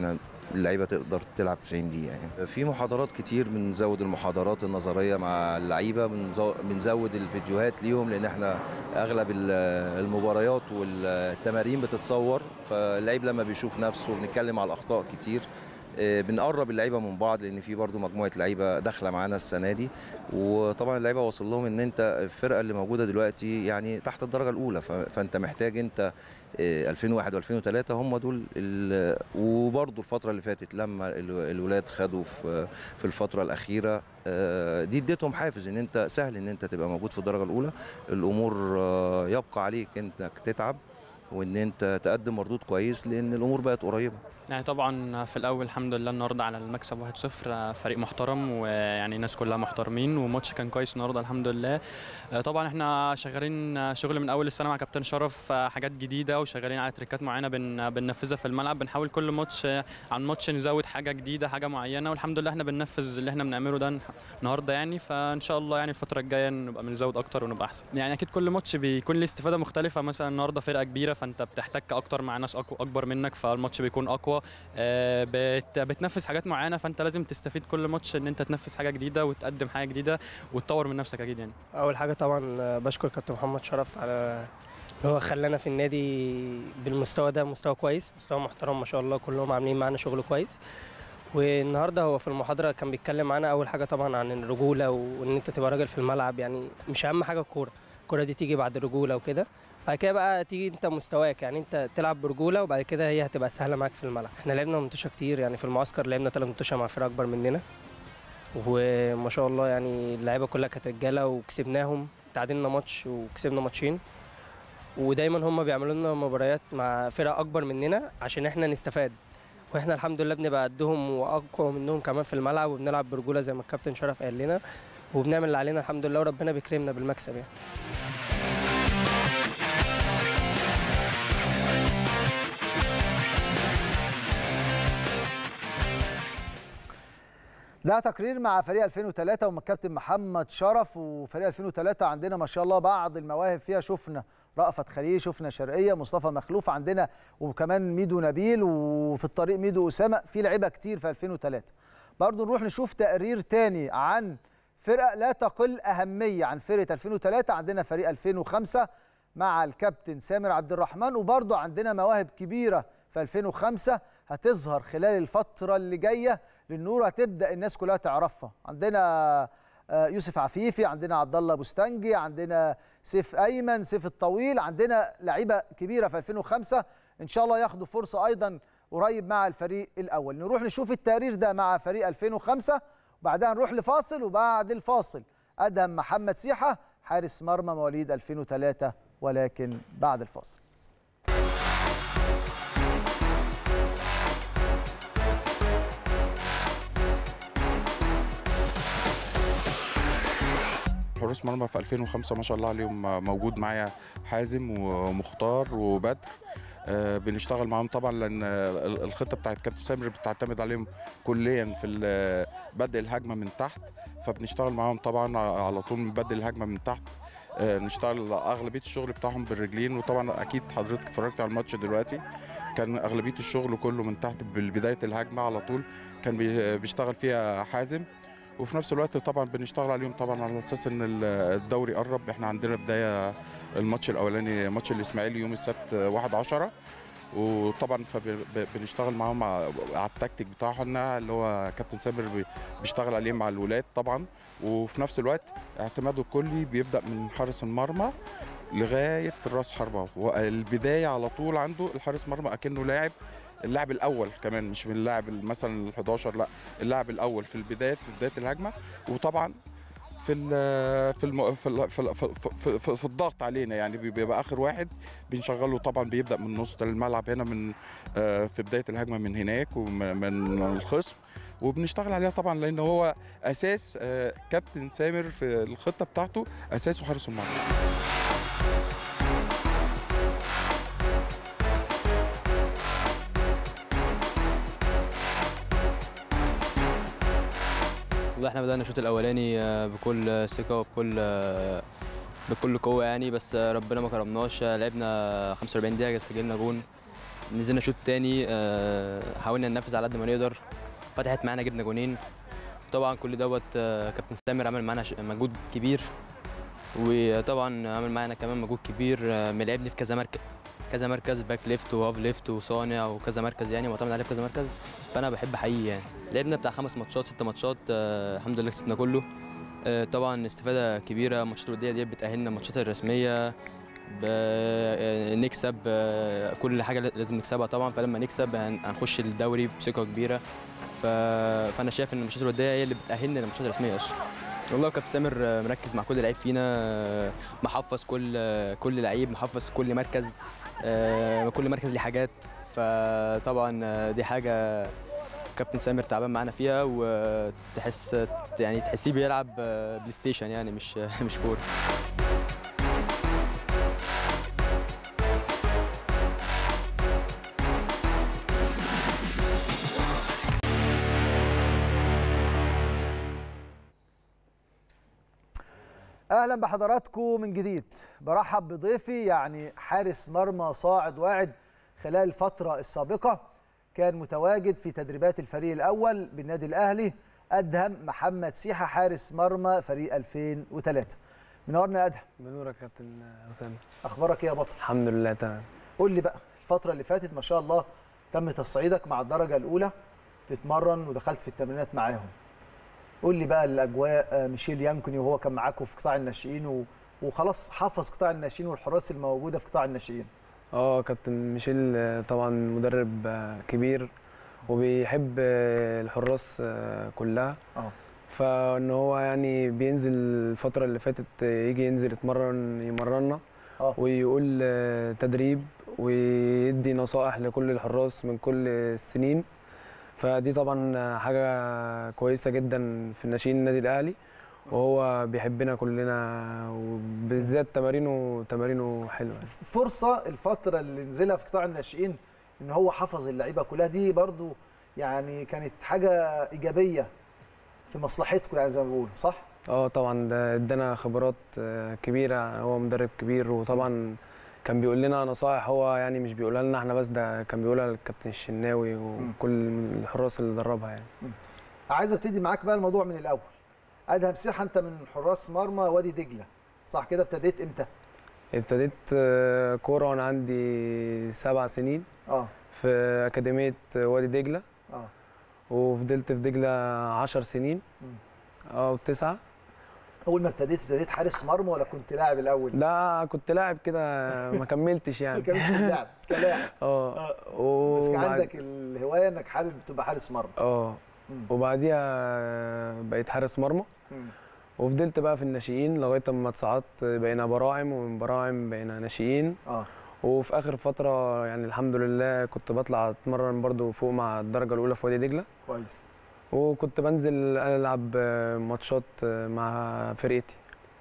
احنا اللعيبه تقدر تلعب 90 دقيقه. يعني في محاضرات كتير، بنزود المحاضرات النظريه مع اللعيبه، بنزود الفيديوهات ليهم، لان احنا اغلب المباريات والتمارين بتتصور، فاللعيب لما بيشوف نفسه بنتكلم على الاخطاء كتير، بنقرب اللعيبه من بعض، لان في برضو مجموعه لعيبه داخله معانا السنه دي. وطبعا اللعيبه واصل لهم ان انت الفرقه اللي موجوده دلوقتي يعني تحت الدرجه الاولى، فانت محتاج انت 2001 و2003 هم دول. وبرضو الفتره اللي فاتت لما الولاد خدوا في الفتره الاخيره دي اديتهم حافز ان انت سهل ان انت تبقى موجود في الدرجه الاولى. الامور يبقى عليك انك تتعب وان انت تقدم مردود كويس، لان الامور بقت قريبه. يعني طبعا في الاول الحمد لله النهارده على المكسب 1-0، فريق محترم ويعني الناس كلها محترمين، وماتش كان كويس النهارده الحمد لله. طبعا احنا شغالين شغل من اول السنه مع كابتن شرف، حاجات جديده وشغالين على تريكات معينه بننفذها في الملعب، بنحاول كل ماتش عن ماتش نزود حاجه جديده، حاجه معينه، والحمد لله احنا بننفذ اللي احنا بنعمله ده النهارده يعني. فان شاء الله يعني الفتره الجايه نبقى بنزود اكتر ونبقى احسن. يعني اكيد كل ماتش بيكون له استفاده مختلفه، مثلا النهارده فرقه كبيره فانت بتحتك اكتر مع ناس اكبر منك، فالماتش بيكون اقوى، بتنفذ حاجات معينه، فانت لازم تستفيد كل ماتش ان انت تنفذ حاجه جديده وتقدم حاجه جديده وتطور من نفسك اكيد. يعني اول حاجه طبعا بشكر كابتن محمد شرف على ان هو خلانا في النادي بالمستوى ده، مستوى كويس، مستوى محترم ما شاء الله، كلهم عاملين معانا شغل كويس. والنهارده هو في المحاضره كان بيتكلم معانا اول حاجه طبعا عن الرجوله، وان انت تبقى راجل في الملعب، يعني مش اهم حاجه الكوره دي تيجي بعد الرجوله وكده، بعد كده بقى تيجي انت مستواك، يعني انت تلعب برجوله وبعد كده هي هتبقى سهله معاك في الملعب. احنا لعبنا منتوشه كتير، يعني في المعسكر لعبنا 3 منتوشه مع فرق اكبر مننا، وما شاء الله يعني اللعيبه كلها كانت رجاله وكسبناهم، تعادلنا ماتش وكسبنا ماتشين، ودايما هم بيعملوا لنا مباريات مع فرق اكبر مننا عشان احنا نستفاد، واحنا الحمد لله بنبقى قدهم واقوى منهم كمان في الملعب، وبنلعب برجوله زي ما الكابتن شرف قال لنا، وبنعمل اللي علينا الحمد لله، وربنا بيكرمنا بالمكسب يعني. ده تقرير مع فريق 2003 ومع الكابتن محمد شرف. وفريق 2003 عندنا ما شاء الله بعض المواهب فيها، شفنا رأفت خليل، شفنا شرقيه، مصطفى مخلوف عندنا، وكمان ميدو نبيل، وفي الطريق ميدو اسامه، في لعيبه كتير في 2003. برضو نروح نشوف تقرير تاني عن فرقه لا تقل اهميه عن فرقه 2003. عندنا فريق 2005 مع الكابتن سامر عبد الرحمن، وبرضو عندنا مواهب كبيره في 2005 هتظهر خلال الفتره اللي جايه للنور، هتبدا الناس كلها تعرفها. عندنا يوسف عفيفي، عندنا عبد الله بوستنجي، عندنا سيف ايمن، سيف الطويل، عندنا لعيبه كبيره في 2005 ان شاء الله ياخدوا فرصه ايضا قريب مع الفريق الاول. نروح نشوف التقرير ده مع فريق 2005 وبعدها نروح لفاصل، وبعد الفاصل ادهم محمد سيحه حارس مرمى مواليد 2003، ولكن بعد الفاصل. حراس مرمى في 2005 ما شاء الله عليهم، موجود معايا حازم ومختار وبدر. بنشتغل معاهم طبعا لان الخطه بتاعت كابتن سامر بتعتمد عليهم كليا في بدء الهجمه من تحت، فبنشتغل معاهم طبعا على طول من بدء الهجمه من تحت. نشتغل اغلبيه الشغل بتاعهم بالرجلين، وطبعا اكيد حضرتك اتفرجت على الماتش دلوقتي، كان اغلبيه الشغل كله من تحت بالبدايه الهجمه على طول كان بيشتغل فيها حازم. وفي نفس الوقت طبعا بنشتغل عليهم طبعا على اساس ان الدوري قرب. احنا عندنا بدايه الماتش الاولاني ماتش الاسماعيلي يوم السبت 1/10، وطبعا فبنشتغل معاهم على التكتيك بتاعنا اللي هو كابتن سامر بيشتغل عليه مع الولاد طبعا. وفي نفس الوقت اعتماده الكلي بيبدا من حارس المرمى لغايه راس حربه، والبدايه على طول عنده الحارس مرمى اكنه اللاعب الاول كمان، مش من اللاعب مثلا ال11، لا اللاعب الاول في بدايه الهجمه. وطبعا في الضغط علينا، يعني بيبقى اخر واحد بنشغله طبعا، بيبدا من نص الملعب هنا من في بدايه الهجمه من هناك ومن الخصم، وبنشتغل عليها طبعا لان هو اساس كابتن سامر في الخطه بتاعته، اساسه حارس المرمى. والله احنا بدأنا الشوط الاولاني بكل ثقه وبكل قوه يعني، بس ربنا ما كرمناش، لعبنا 45 دقيقه سجلنا جون، نزلنا شوط تاني، حاولنا ننفذ على قد ما نقدر، فتحت معانا جبنا جونين. طبعا كل دوت كابتن سامر عمل معانا مجهود كبير، وطبعا عمل معانا كمان مجهود كبير، ملعبني في كذا مركز، باك ليفت وهاف ليفت وصانع وكذا مركز، يعني معتمد عليه في كذا مركز. فانا بحب احييه يعني. لعبنا بتاع 5 ماتشات 6 ماتشات، الحمد لله كسبنا كله. طبعا استفاده كبيره، الماتشات الوديه دي بتاهلنا الماتشات الرسميه، نكسب كل حاجه لازم نكسبها طبعا. فلما نكسب هنخش الدوري بثقه كبيره. فانا شايف ان الماتشات الوديه هي اللي بتاهلنا للماتشات الرسميه اصلا. والله كابتن سامر مركز مع كل لعيب فينا، محفظ كل لعيب، محفظ كل مركز، كل مركز ليه حاجات. فطبعا دي حاجه كابتن سامر تعبان معانا فيها، تحسيه بيلعب بلاي ستيشن يعني، مش كوره. اهلا بحضراتكم من جديد. برحب بضيفي يعني حارس مرمى صاعد واعد خلال الفتره السابقه، كان متواجد في تدريبات الفريق الاول بالنادي الاهلي، ادهم محمد سيحه، حارس مرمى فريق 2003. منورنا يا ادهم. بنورك يا كابتن اسامه. اخبارك ايه يا بطل؟ الحمد لله تمام. قول لي بقى، الفتره اللي فاتت ما شاء الله تم تصعيدك مع الدرجه الاولى، تتمرن ودخلت في التمرينات معاهم. قول لي بقى الاجواء، ميشيل يانكوني وهو كان معاكم في قطاع الناشئين وخلاص حفظ قطاع الناشئين والحراس الموجوده في قطاع الناشئين. كابتن ميشيل طبعا مدرب كبير وبيحب الحراس كلها. فان هو يعني بينزل الفتره اللي فاتت يجي ينزل يمرنا ويقول تدريب ويدي نصائح لكل الحراس من كل السنين. فدي طبعا حاجه كويسه جدا في الناشئين النادي الاهلي، وهو بيحبنا كلنا، وبالذات تمارينه حلوه. فرصه الفتره اللي نزلها في قطاع الناشئين ان هو حفظ اللعيبه كلها، دي برضو يعني كانت حاجه ايجابيه في مصلحتكم يعني زي ما بيقولوا، صح؟ طبعا ده ادانا خبرات كبيره، هو مدرب كبير، وطبعا كان بيقول لنا نصائح، هو يعني مش بيقولها لنا احنا بس، ده كان بيقولها للكابتن الشناوي وكل الحراس اللي دربها يعني. عايز ابتدي معاك بقى الموضوع من الاول. ادهم سيحه، انت من حراس مرمى وادي دجله، صح كده؟ ابتديت امتى؟ ابتديت كوره وانا عندي 7 سنين في اكاديميه وادي دجله. وفضلت في دجله 10 سنين و9. اول ما ابتديت حارس مرمى ولا كنت لاعب الاول؟ لا كنت لاعب كده، ما كملتش يعني. ما كملتش اللعب كلاعب. بس كان عندك الهوايه انك حابب تبقى حارس مرمى. وبعديها بقيت حارس مرمى. وفضلت بقى في الناشئين لغايه اما اتصعدت، بقينا براعم، ومن براعم بقينا ناشئين. وفي اخر فتره يعني الحمد لله كنت بطلع اتمرن برضو فوق مع الدرجه الاولى في وادي دجله. كويس. وكنت بنزل العب ماتشات مع فرقتي.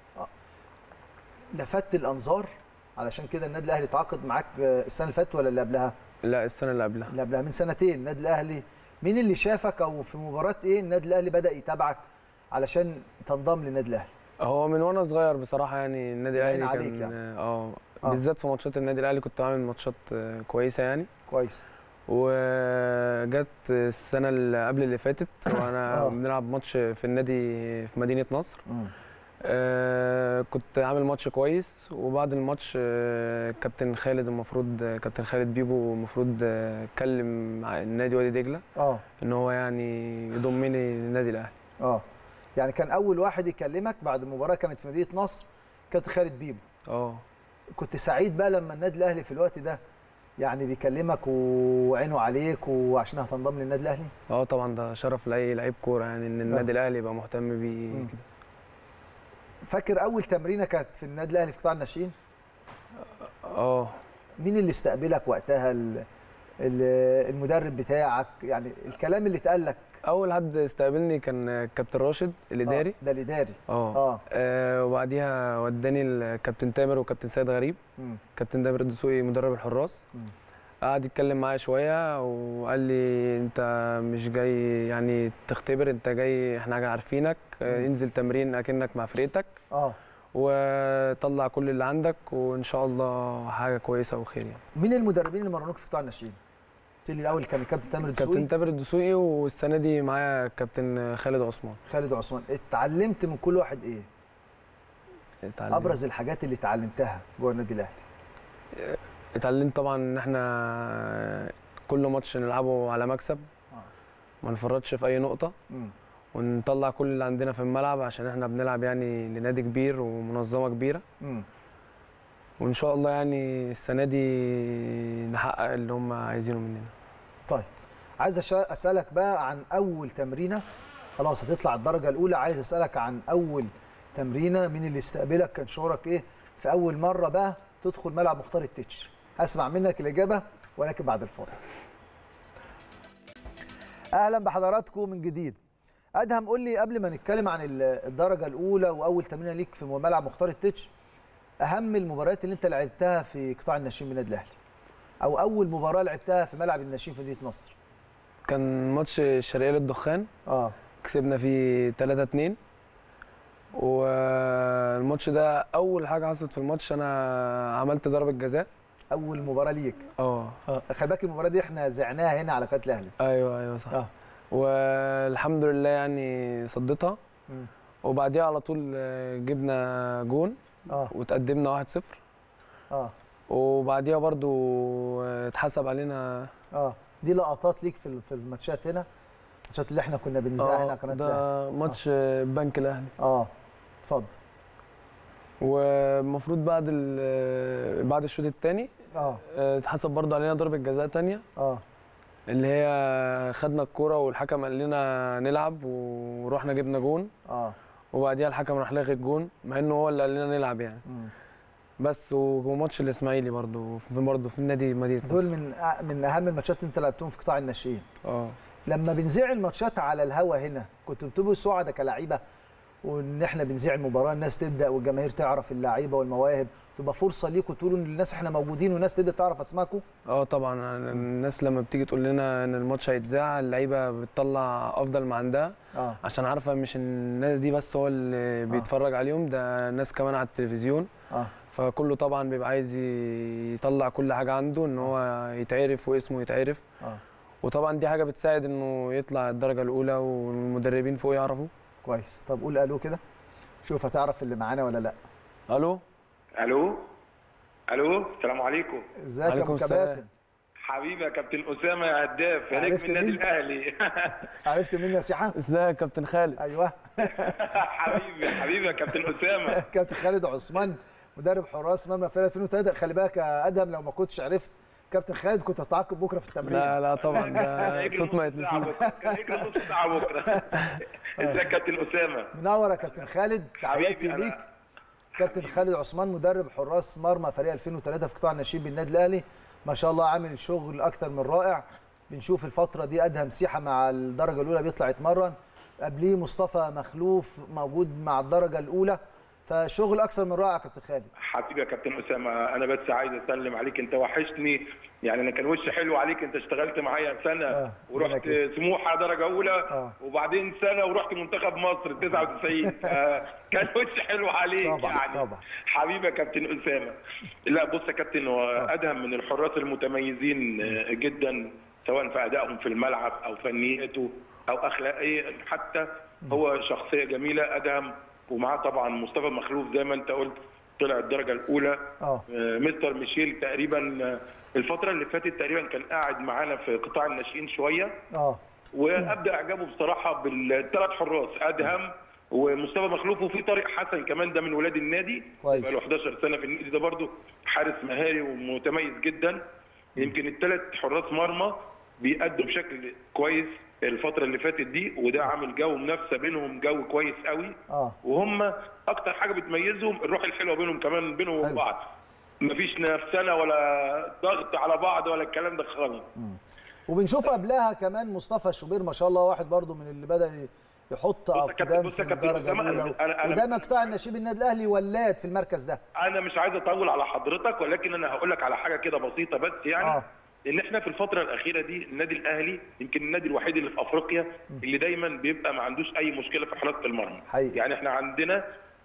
لفت الانظار علشان كده النادي الاهلي تعاقد معاك السنه اللي فاتت ولا اللي قبلها؟ لا السنه اللي قبلها. اللي قبلها من سنتين. النادي الاهلي مين اللي شافك، او في مباراه ايه النادي الاهلي بدا يتابعك علشان تنضم للنادي الاهلي؟ هو من وانا صغير بصراحه يعني النادي الاهلي كان يعني. بالذات في ماتشات النادي الاهلي كنت عامل ماتشات كويسه يعني. كويس. وجت السنه اللي قبل اللي فاتت وانا بنلعب ماتش في النادي في مدينه نصر. كنت عامل ماتش كويس، وبعد الماتش كابتن خالد بيبو المفروض اتكلم مع النادي وادي دجله ان هو يعني يضمني للنادي الاهلي. يعني كان اول واحد يكلمك بعد المباراه كانت في مدينه نصر كابتن خالد بيبو. كنت سعيد بقى لما النادي الاهلي في الوقت ده يعني بيكلمك وعينه عليك وعشان هتنضم للنادي الاهلي؟ طبعا ده شرف لاي لعيب كوره يعني ان النادي الاهلي يبقى مهتم بيه كده. فاكر اول تمرينه كانت في النادي الاهلي في قطاع الناشئين؟ مين اللي استقبلك وقتها؟ المدرب بتاعك، يعني الكلام اللي اتقال لك؟ اول حد استقبلني كان كابتن راشد الاداري. ده الاداري. وبعديها وداني الكابتن تامر وكابتن سيد غريب. كابتن تامر الدسوقي مدرب الحراس. قعد يتكلم معايا شويه وقال لي انت مش جاي يعني تختبر، انت جاي احنا عارفينك، انزل تمرين اكنك مع فرقتك. وطلع كل اللي عندك وان شاء الله حاجه كويسه وخير يعني. مين المدربين اللي مرنوك في قطاع الناشئين؟ قلت لي الاول كان الكابتن تامر الدسوقي. كابتن تامر الدسوقي، والسنه دي معايا كابتن خالد عثمان. خالد عثمان، اتعلمت من كل واحد ايه؟ ابرز الحاجات اللي اتعلمتها جوه النادي الاهلي. اتعلمت طبعا ان احنا كل ماتش نلعبه على مكسب، ما نفرطش في اي نقطه، ونطلع كل اللي عندنا في الملعب عشان احنا بنلعب يعني لنادي كبير ومنظمه كبيره. وان شاء الله يعني السنه دي نحقق اللي هم عايزينه مننا. طيب عايز اسالك بقى عن اول تمرينه، خلاص هتطلع الدرجه الاولى، عايز اسالك عن اول تمرينه، مين اللي استقبلك، كان شعورك ايه في اول مره بقى تدخل ملعب مختار التتش؟ هسمع منك الاجابه ولكن بعد الفاصل. اهلا بحضراتكم من جديد. ادهم، قول لي قبل ما نتكلم عن الدرجه الاولى واول تمرينه ليك في ملعب مختار التتش، اهم المباريات اللي انت لعبتها في قطاع الناشئين بالنادي الاهلي، او اول مباراه لعبتها في ملعب الناشئين في مدينه نصر؟ كان ماتش الشرقيه للدخان، كسبنا فيه 3-2. والماتش ده اول حاجه حصلت في الماتش انا عملت ضربه جزاء. اول مباراه ليك؟ خلي بالك المباراه دي احنا زعناها هنا على قناه الاهلي. ايوه صح. والحمد لله يعني صديتها. وبعديها على طول جبنا جون وتقدمنا 1-0. وبعديها برضو اتحسب علينا. دي لقطات ليك في الماتشات هنا، الماتشات اللي احنا كنا بنذاعها هنا على قناه الاهلي. ده ماتش البنك الاهلي. اتفضل. والمفروض بعد الشوط الثاني اتحسب برضو علينا ضربه جزاء ثانيه. اللي هي خدنا الكوره والحكم قال لنا نلعب ورحنا جبنا جون. وبعديها الحكم راح لاغي الجون مع انه هو اللي قال لنا نلعب يعني. بس وماتش الاسماعيلي برضو في النادي مدينه نصر. دول من اهم الماتشات اللي انت لعبتهم في قطاع الناشئين. لما بنذيع الماتشات على الهوا هنا كنتوا بتبقوا سعداء كلاعيبه، وان احنا بنذيع المباراه الناس تبدا والجماهير تعرف اللعيبه والمواهب، تبقى فرصه ليكم تقولوا للناس احنا موجودين والناس تبدا تعرف اسمائكم؟ طبعا الناس لما بتيجي تقول لنا ان الماتش هيتذاع اللعيبه بتطلع افضل ما عندها. عشان عارفه مش الناس دي بس هو اللي بيتفرج عليهم، ده ناس كمان على التلفزيون. فكله طبعا بيبقى عايز يطلع كل حاجه عنده ان هو يتعرف واسمه يتعرف. وطبعا دي حاجه بتساعد انه يطلع الدرجه الاولى والمدربين فوق يعرفوا. كويس. طب قول الو كده، شوف هتعرف اللي معانا ولا لا. الو السلام عليكم. ازيك يا كابتن؟ حبيبي يا كابتن اسامه يا هداف يا نجم النادي الاهلي. عرفت مين يا سيحه؟ ازيك يا كابتن خالد؟ ايوه. حبيبي يا كابتن اسامه. كابتن خالد عثمان مدرب حراس مرمى فرقه 2003. خلي بالك يا ادهم لو ما كنتش عرفت كابتن خالد كنت هتعاقب بكره في التمرين. لا طبعا ده صوت ما يتنسيش. كان يجري نص ساعه بكره. ازيك يا كابتن اسامه؟ منور يا كابتن خالد، تحياتي ليك. كابتن خالد عثمان مدرب حراس مرمى فريق 2003 في قطاع الناشئين بالنادي الاهلي، ما شاء الله عامل شغل اكثر من رائع. بنشوف الفتره دي ادهم سيحه مع الدرجه الاولى بيطلع يتمرن، قبليه مصطفى مخلوف موجود مع الدرجه الاولى، فشغل اكثر من رائع يا كابتن خالد. حبيبي يا كابتن اسامه، انا بس عايز اسلم عليك، انت وحشني يعني. انا كان وشي حلو عليك، انت اشتغلت معايا سنه ورحت سموحه درجه اولى وبعدين سنه ورحت منتخب مصر 99. كان وشي حلو عليك طبعا يعني. طبعا حبيبي يا كابتن اسامه. لا بص يا كابتن، هو ادهم من الحراس المتميزين جدا، سواء في ادائهم في الملعب او فنيته او اخلاقيه، حتى هو شخصيه جميله ادهم. ومعاه طبعا مصطفى مخلوف زي ما انت قلت طلع الدرجه الاولى. مستر ميشيل تقريبا الفتره اللي فاتت تقريبا كان قاعد معانا في قطاع الناشئين شويه. وابدا اعجابه بصراحه بالثلاث حراس ادهم ومصطفى مخلوف، وفي طارق حسن كمان ده من ولاد النادي بقى له 11 سنه في النادي، ده برده حارس مهاري ومتميز جدا. يمكن الثلاث حراس مرمى بيأدوا بشكل كويس الفترة اللي فاتت دي، وده عامل جو منافسة بينهم، جو كويس قوي. وهم أكتر حاجة بتميزهم الروح الحلوة بينهم كمان بينهم وبين بعض. مفيش نفسنا ولا ضغط على بعض ولا الكلام ده خالص. وبنشوف قبلها كمان مصطفى الشوبير ما شاء الله، واحد برضو من اللي بدأ يحط اقدام في الدرجه الاولى، وده مقطع النشيب النادي الاهلي ولاد في المركز ده. انا مش عايز اطول على حضرتك، ولكن انا هقول لك على حاجه كده بسيطه بس يعني. ان احنا في الفتره الاخيره دي النادي الاهلي يمكن النادي الوحيد اللي في افريقيا اللي دايما بيبقى ما عندوش اي مشكله في حراسه المرمى. يعني احنا عندنا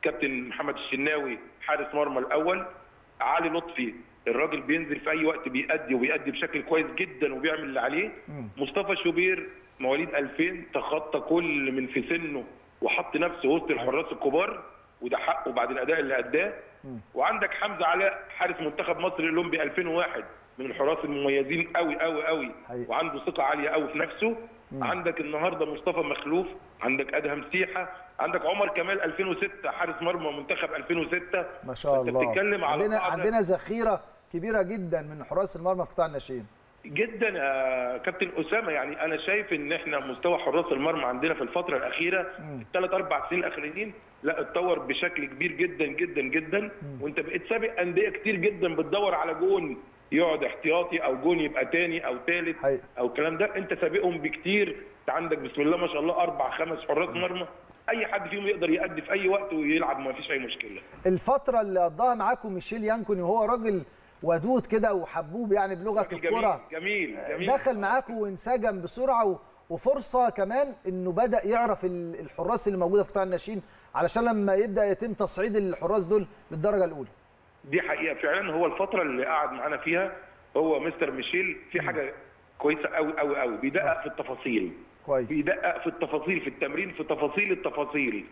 كابتن محمد الشناوي حارس مرمى الاول، علي لطفي الراجل بينزل في اي وقت بيأدي وبيأدي بشكل كويس جدا وبيعمل اللي عليه. مصطفى شوبير مواليد 2000 تخطى كل من في سنه وحط نفسه وسط الحراس الكبار وده حقه بعد الاداء اللي اداه. وعندك حمزه علاء حارس منتخب مصر الاولمبي 2001 من الحراس المميزين قوي قوي قوي وعنده ثقه عاليه قوي في نفسه. عندك النهارده مصطفى مخلوف، عندك ادهم سيحه، عندك عمر كمال 2006 حارس مرمى منتخب 2006. ما شاء الله. انت بتتكلم على عندنا ذخيره كبيره جدا من حراس المرمى في قطاع الناشئين. جدا يا كابتن اسامه، يعني انا شايف ان احنا مستوى حراس المرمى عندنا في الفتره الاخيره الثلاث اربع سنين الاخرين لا اتطور بشكل كبير جدا جدا جدا. وانت بقيت سابق انديه كتير جدا بتدور على جون يقعد احتياطي او جون يبقى تاني او ثالث او الكلام ده، انت سابقهم بكتير. انت عندك بسم الله ما شاء الله 4 5 حراس مرمى اي حد فيهم يقدر يأدي في اي وقت ويلعب ما فيش اي مشكله. الفتره اللي قضاها معاكم ميشيل يانكوني وهو راجل ودود كده وحبوب يعني بلغه الكره، جميل دخل معاكم وانسجم بسرعه وفرصه كمان انه بدا يعرف الحراس اللي موجوده في قطاع الناشئين علشان لما يبدا يتم تصعيد الحراس دول للدرجه الاولى. دي حقيقه فعلا، هو الفتره اللي قعد معانا فيها هو مستر ميشيل في حاجه كويسه قوي قوي قوي، بيدقق في التفاصيل كويس، بيدقق في التفاصيل في التمرين في تفاصيل التفاصيل.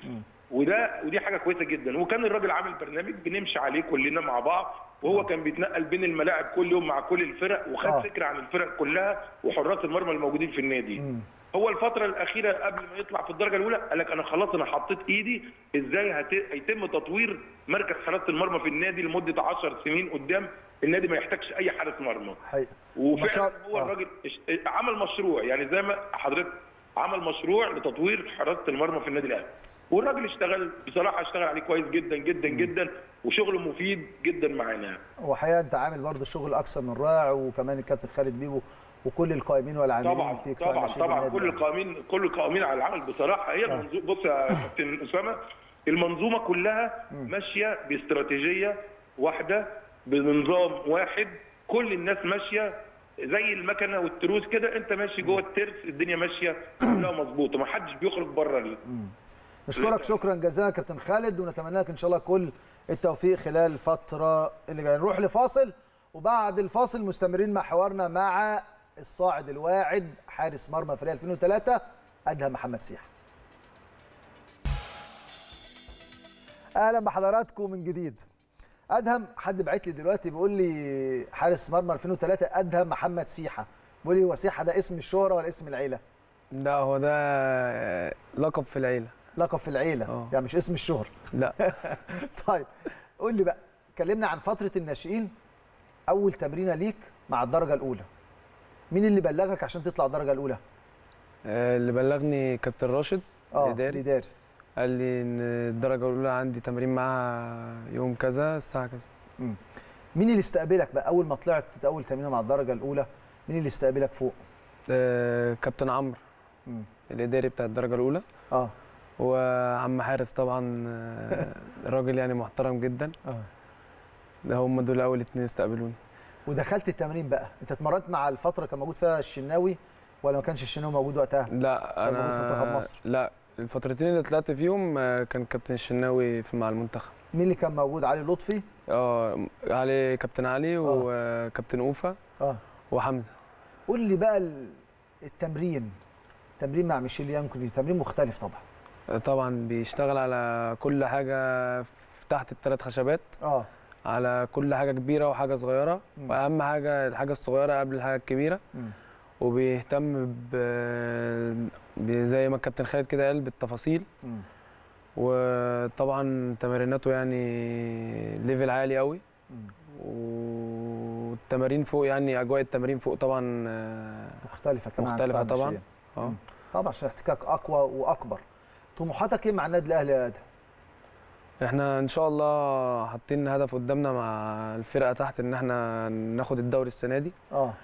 ودي حاجه كويسه جدا. وكان الراجل عامل برنامج بنمشي عليه كلنا مع بعض، وهو كان بيتنقل بين الملاعب كل يوم مع كل الفرق وخد فكره عن الفرق كلها وحراس المرمى الموجودين في النادي. هو الفتره الاخيره قبل ما يطلع في الدرجه الاولى قال لك انا خلاص انا حطيت ايدي ازاي هيتم تطوير مركز حراسه المرمى في النادي لمده 10 سنين قدام. النادي ما يحتاجش اي حارس مرمى. وفعلا هو الراجل عمل مشروع، يعني زي ما حضرتك عمل مشروع لتطوير حراسه المرمى في النادي الاهلي، والراجل اشتغل بصراحه اشتغل عليه كويس جدا جدا جدا وشغله مفيد جدا معانا. وحقيقه انت عامل برضه شغل اكثر من رائع، وكمان الكابتن خالد بيبو وكل القائمين والعاملين في قطاع الناشئين. طبعا كل القائمين على العمل بصراحه. هي المنظومه، بص يا كابتن اسامه، المنظومه كلها ماشيه باستراتيجيه واحده بنظام واحد، كل الناس ماشيه زي المكنه والتروس كده، انت ماشي جوه الترس الدنيا ماشيه كلها مظبوطه، ما حدش بيخرج بره. نشكرك شكرا جزيلا كابتن خالد، ونتمنى لك ان شاء الله كل التوفيق خلال الفتره اللي جايه. نروح لفاصل، وبعد الفاصل مستمرين مع حوارنا مع الصاعد الواعد حارس مرمى فريق 2003 ادهم محمد سيحه. اهلا بحضراتكم من جديد. ادهم، حد بعت لي دلوقتي بيقول لي حارس مرمى 2003 ادهم محمد سيحه، بيقول لي هو سيحه ده اسم الشهره ولا اسم العيله؟ لا هو ده لقب في العيله. لقب في العيله يعني مش اسم الشهره. لا. طيب قول لي بقى، كلمنا عن فتره الناشئين، اول تمرينه ليك مع الدرجه الاولى، مين اللي بلغك عشان تطلع الدرجه الاولى؟ اللي بلغني كابتن راشد الإداري، قال لي ان الدرجه الاولى عندي تمرين معاها يوم كذا الساعه كذا. مين اللي استقبلك بقى اول ما طلعت اول تمرينه مع الدرجه الاولى؟ مين اللي استقبلك فوق؟ كابتن عمرو الاداري بتاع الدرجه الاولى. وعم حارس طبعا راجل يعني محترم جدا. ده هم دول اول 2 استقبلوني. ودخلت التمرين بقى، انت اتمرنت مع الفتره كان موجود فيها الشناوي ولا ما كانش الشناوي موجود وقتها؟ لا انا في منتخب مصر. لا الفترتين اللي طلعت فيهم كان كابتن الشناوي مع المنتخب. مين اللي كان موجود؟ علي لطفي؟ علي، كابتن علي وكابتن اوفا وحمزه. قول لي بقى التمرين مع ميشيل يانكوني تمرين مختلف طبعا بيشتغل على كل حاجه تحت ال3 خشبات. على كل حاجه كبيره وحاجه صغيره، واهم حاجه الحاجه الصغيره قبل الحاجه الكبيره. وبيهتم زي ما الكابتن خالد كده قال بالتفاصيل. وطبعا تماريناته يعني ليفل عالي قوي. والتمارين فوق، يعني اجواء التمارين فوق طبعا مختلفه كمان، مختلفه طبعا. طبعا عشان احتكاك اقوى واكبر. طموحاتك ايه مع النادي الاهلي يا ادهم؟ احنا ان شاء الله حاطين هدف قدامنا مع الفرقه تحت ان احنا ناخد الدوري السنه دي.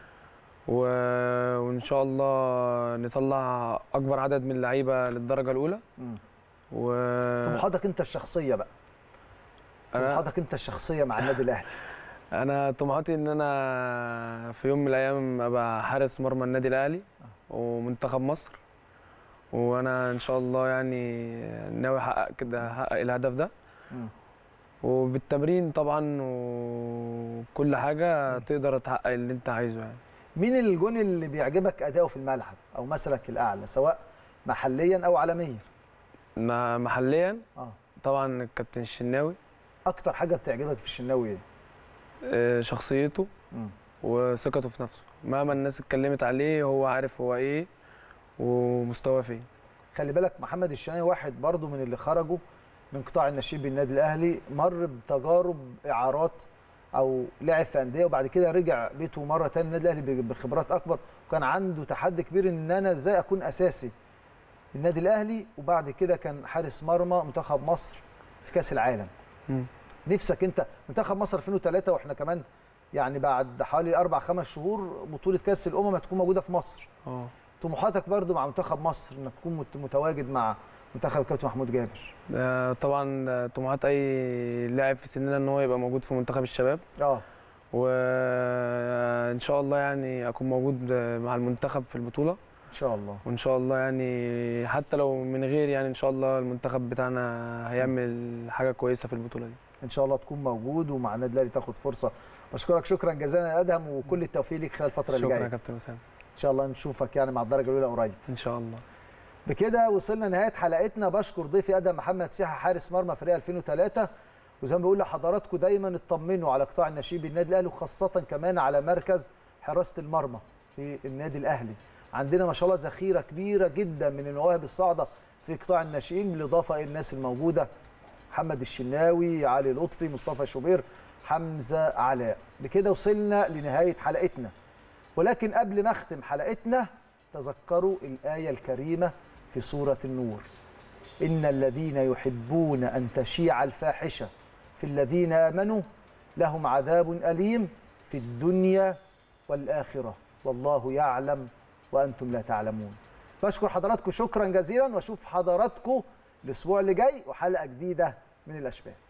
وان شاء الله نطلع اكبر عدد من اللعيبه للدرجه الاولى. طموحاتك انت الشخصيه بقى، طموحاتك انت الشخصيه مع النادي الاهلي؟ انا طموحاتي ان انا في يوم من الايام ابقى حارس مرمى النادي الاهلي ومنتخب مصر، وانا ان شاء الله يعني ناوي احقق الهدف ده. وبالتمرين طبعا وكل حاجه تقدر تحقق اللي انت عايزه يعني. مين الجون اللي بيعجبك اداؤه في الملعب او مثلك الاعلى سواء محليا او عالميا؟ محليا طبعا الكابتن الشناوي. اكتر حاجه بتعجبك في الشناوي ايه؟ شخصيته وثقته في نفسه، مهما الناس اتكلمت عليه هو عارف هو ايه ومستواه فين. خلي بالك محمد الشناوي واحد برضو من اللي خرجوا من قطاع الناشئين بالنادي الاهلي، مر بتجارب اعارات او لعب في انديه وبعد كده رجع بيته مره ثانيه النادي الاهلي بخبرات اكبر، وكان عنده تحدي كبير ان انا ازاي اكون اساسي النادي الاهلي، وبعد كده كان حارس مرمى منتخب مصر في كاس العالم. نفسك انت منتخب مصر 2003 واحنا كمان يعني بعد حوالي 4-5 شهور بطوله كاس الامم هتكون موجوده في مصر. طموحاتك برضو مع منتخب مصر انك تكون متواجد مع منتخب الكابتن محمود جابر؟ طبعا طموحات اي لاعب في سننا ان هو يبقى موجود في منتخب الشباب. وان شاء الله يعني اكون موجود مع المنتخب في البطوله ان شاء الله. وان شاء الله يعني حتى لو من غير يعني ان شاء الله المنتخب بتاعنا هيعمل حاجه كويسه في البطوله دي. ان شاء الله تكون موجود ومع النادي الاهلي تاخد فرصه. بشكرك شكرا جزيلا يا ادهم وكل التوفيق ليك خلال الفتره اللي جايه. شكرا يا كابتن اسامه. ان شاء الله نشوفك يعني مع الدرجه الاولى قريب ان شاء الله. بكده وصلنا لنهايه حلقتنا. بشكر ضيفي ادهم محمد سيحه حارس مرمى فريق 2003، وزي ما بقول لحضراتكم دايما اطمنوا على قطاع الناشئين بالنادي الاهلي وخاصه كمان على مركز حراسه المرمى في النادي الاهلي. عندنا ما شاء الله ذخيره كبيره جدا من المواهب الصاعده في قطاع الناشئين، بالاضافه الى الناس الموجوده محمد الشناوي، علي لطفي، مصطفى شوبير، حمزه علاء. بكده وصلنا لنهايه حلقتنا، ولكن قبل ما اختم حلقتنا تذكروا الآية الكريمة في سورة النور: إن الذين يحبون أن تشيع الفاحشة في الذين آمنوا لهم عذاب أليم في الدنيا والآخرة والله يعلم وأنتم لا تعلمون. بشكر حضراتكم شكرا جزيلا، واشوف حضراتكم الأسبوع اللي جاي وحلقة جديدة من الأشباه.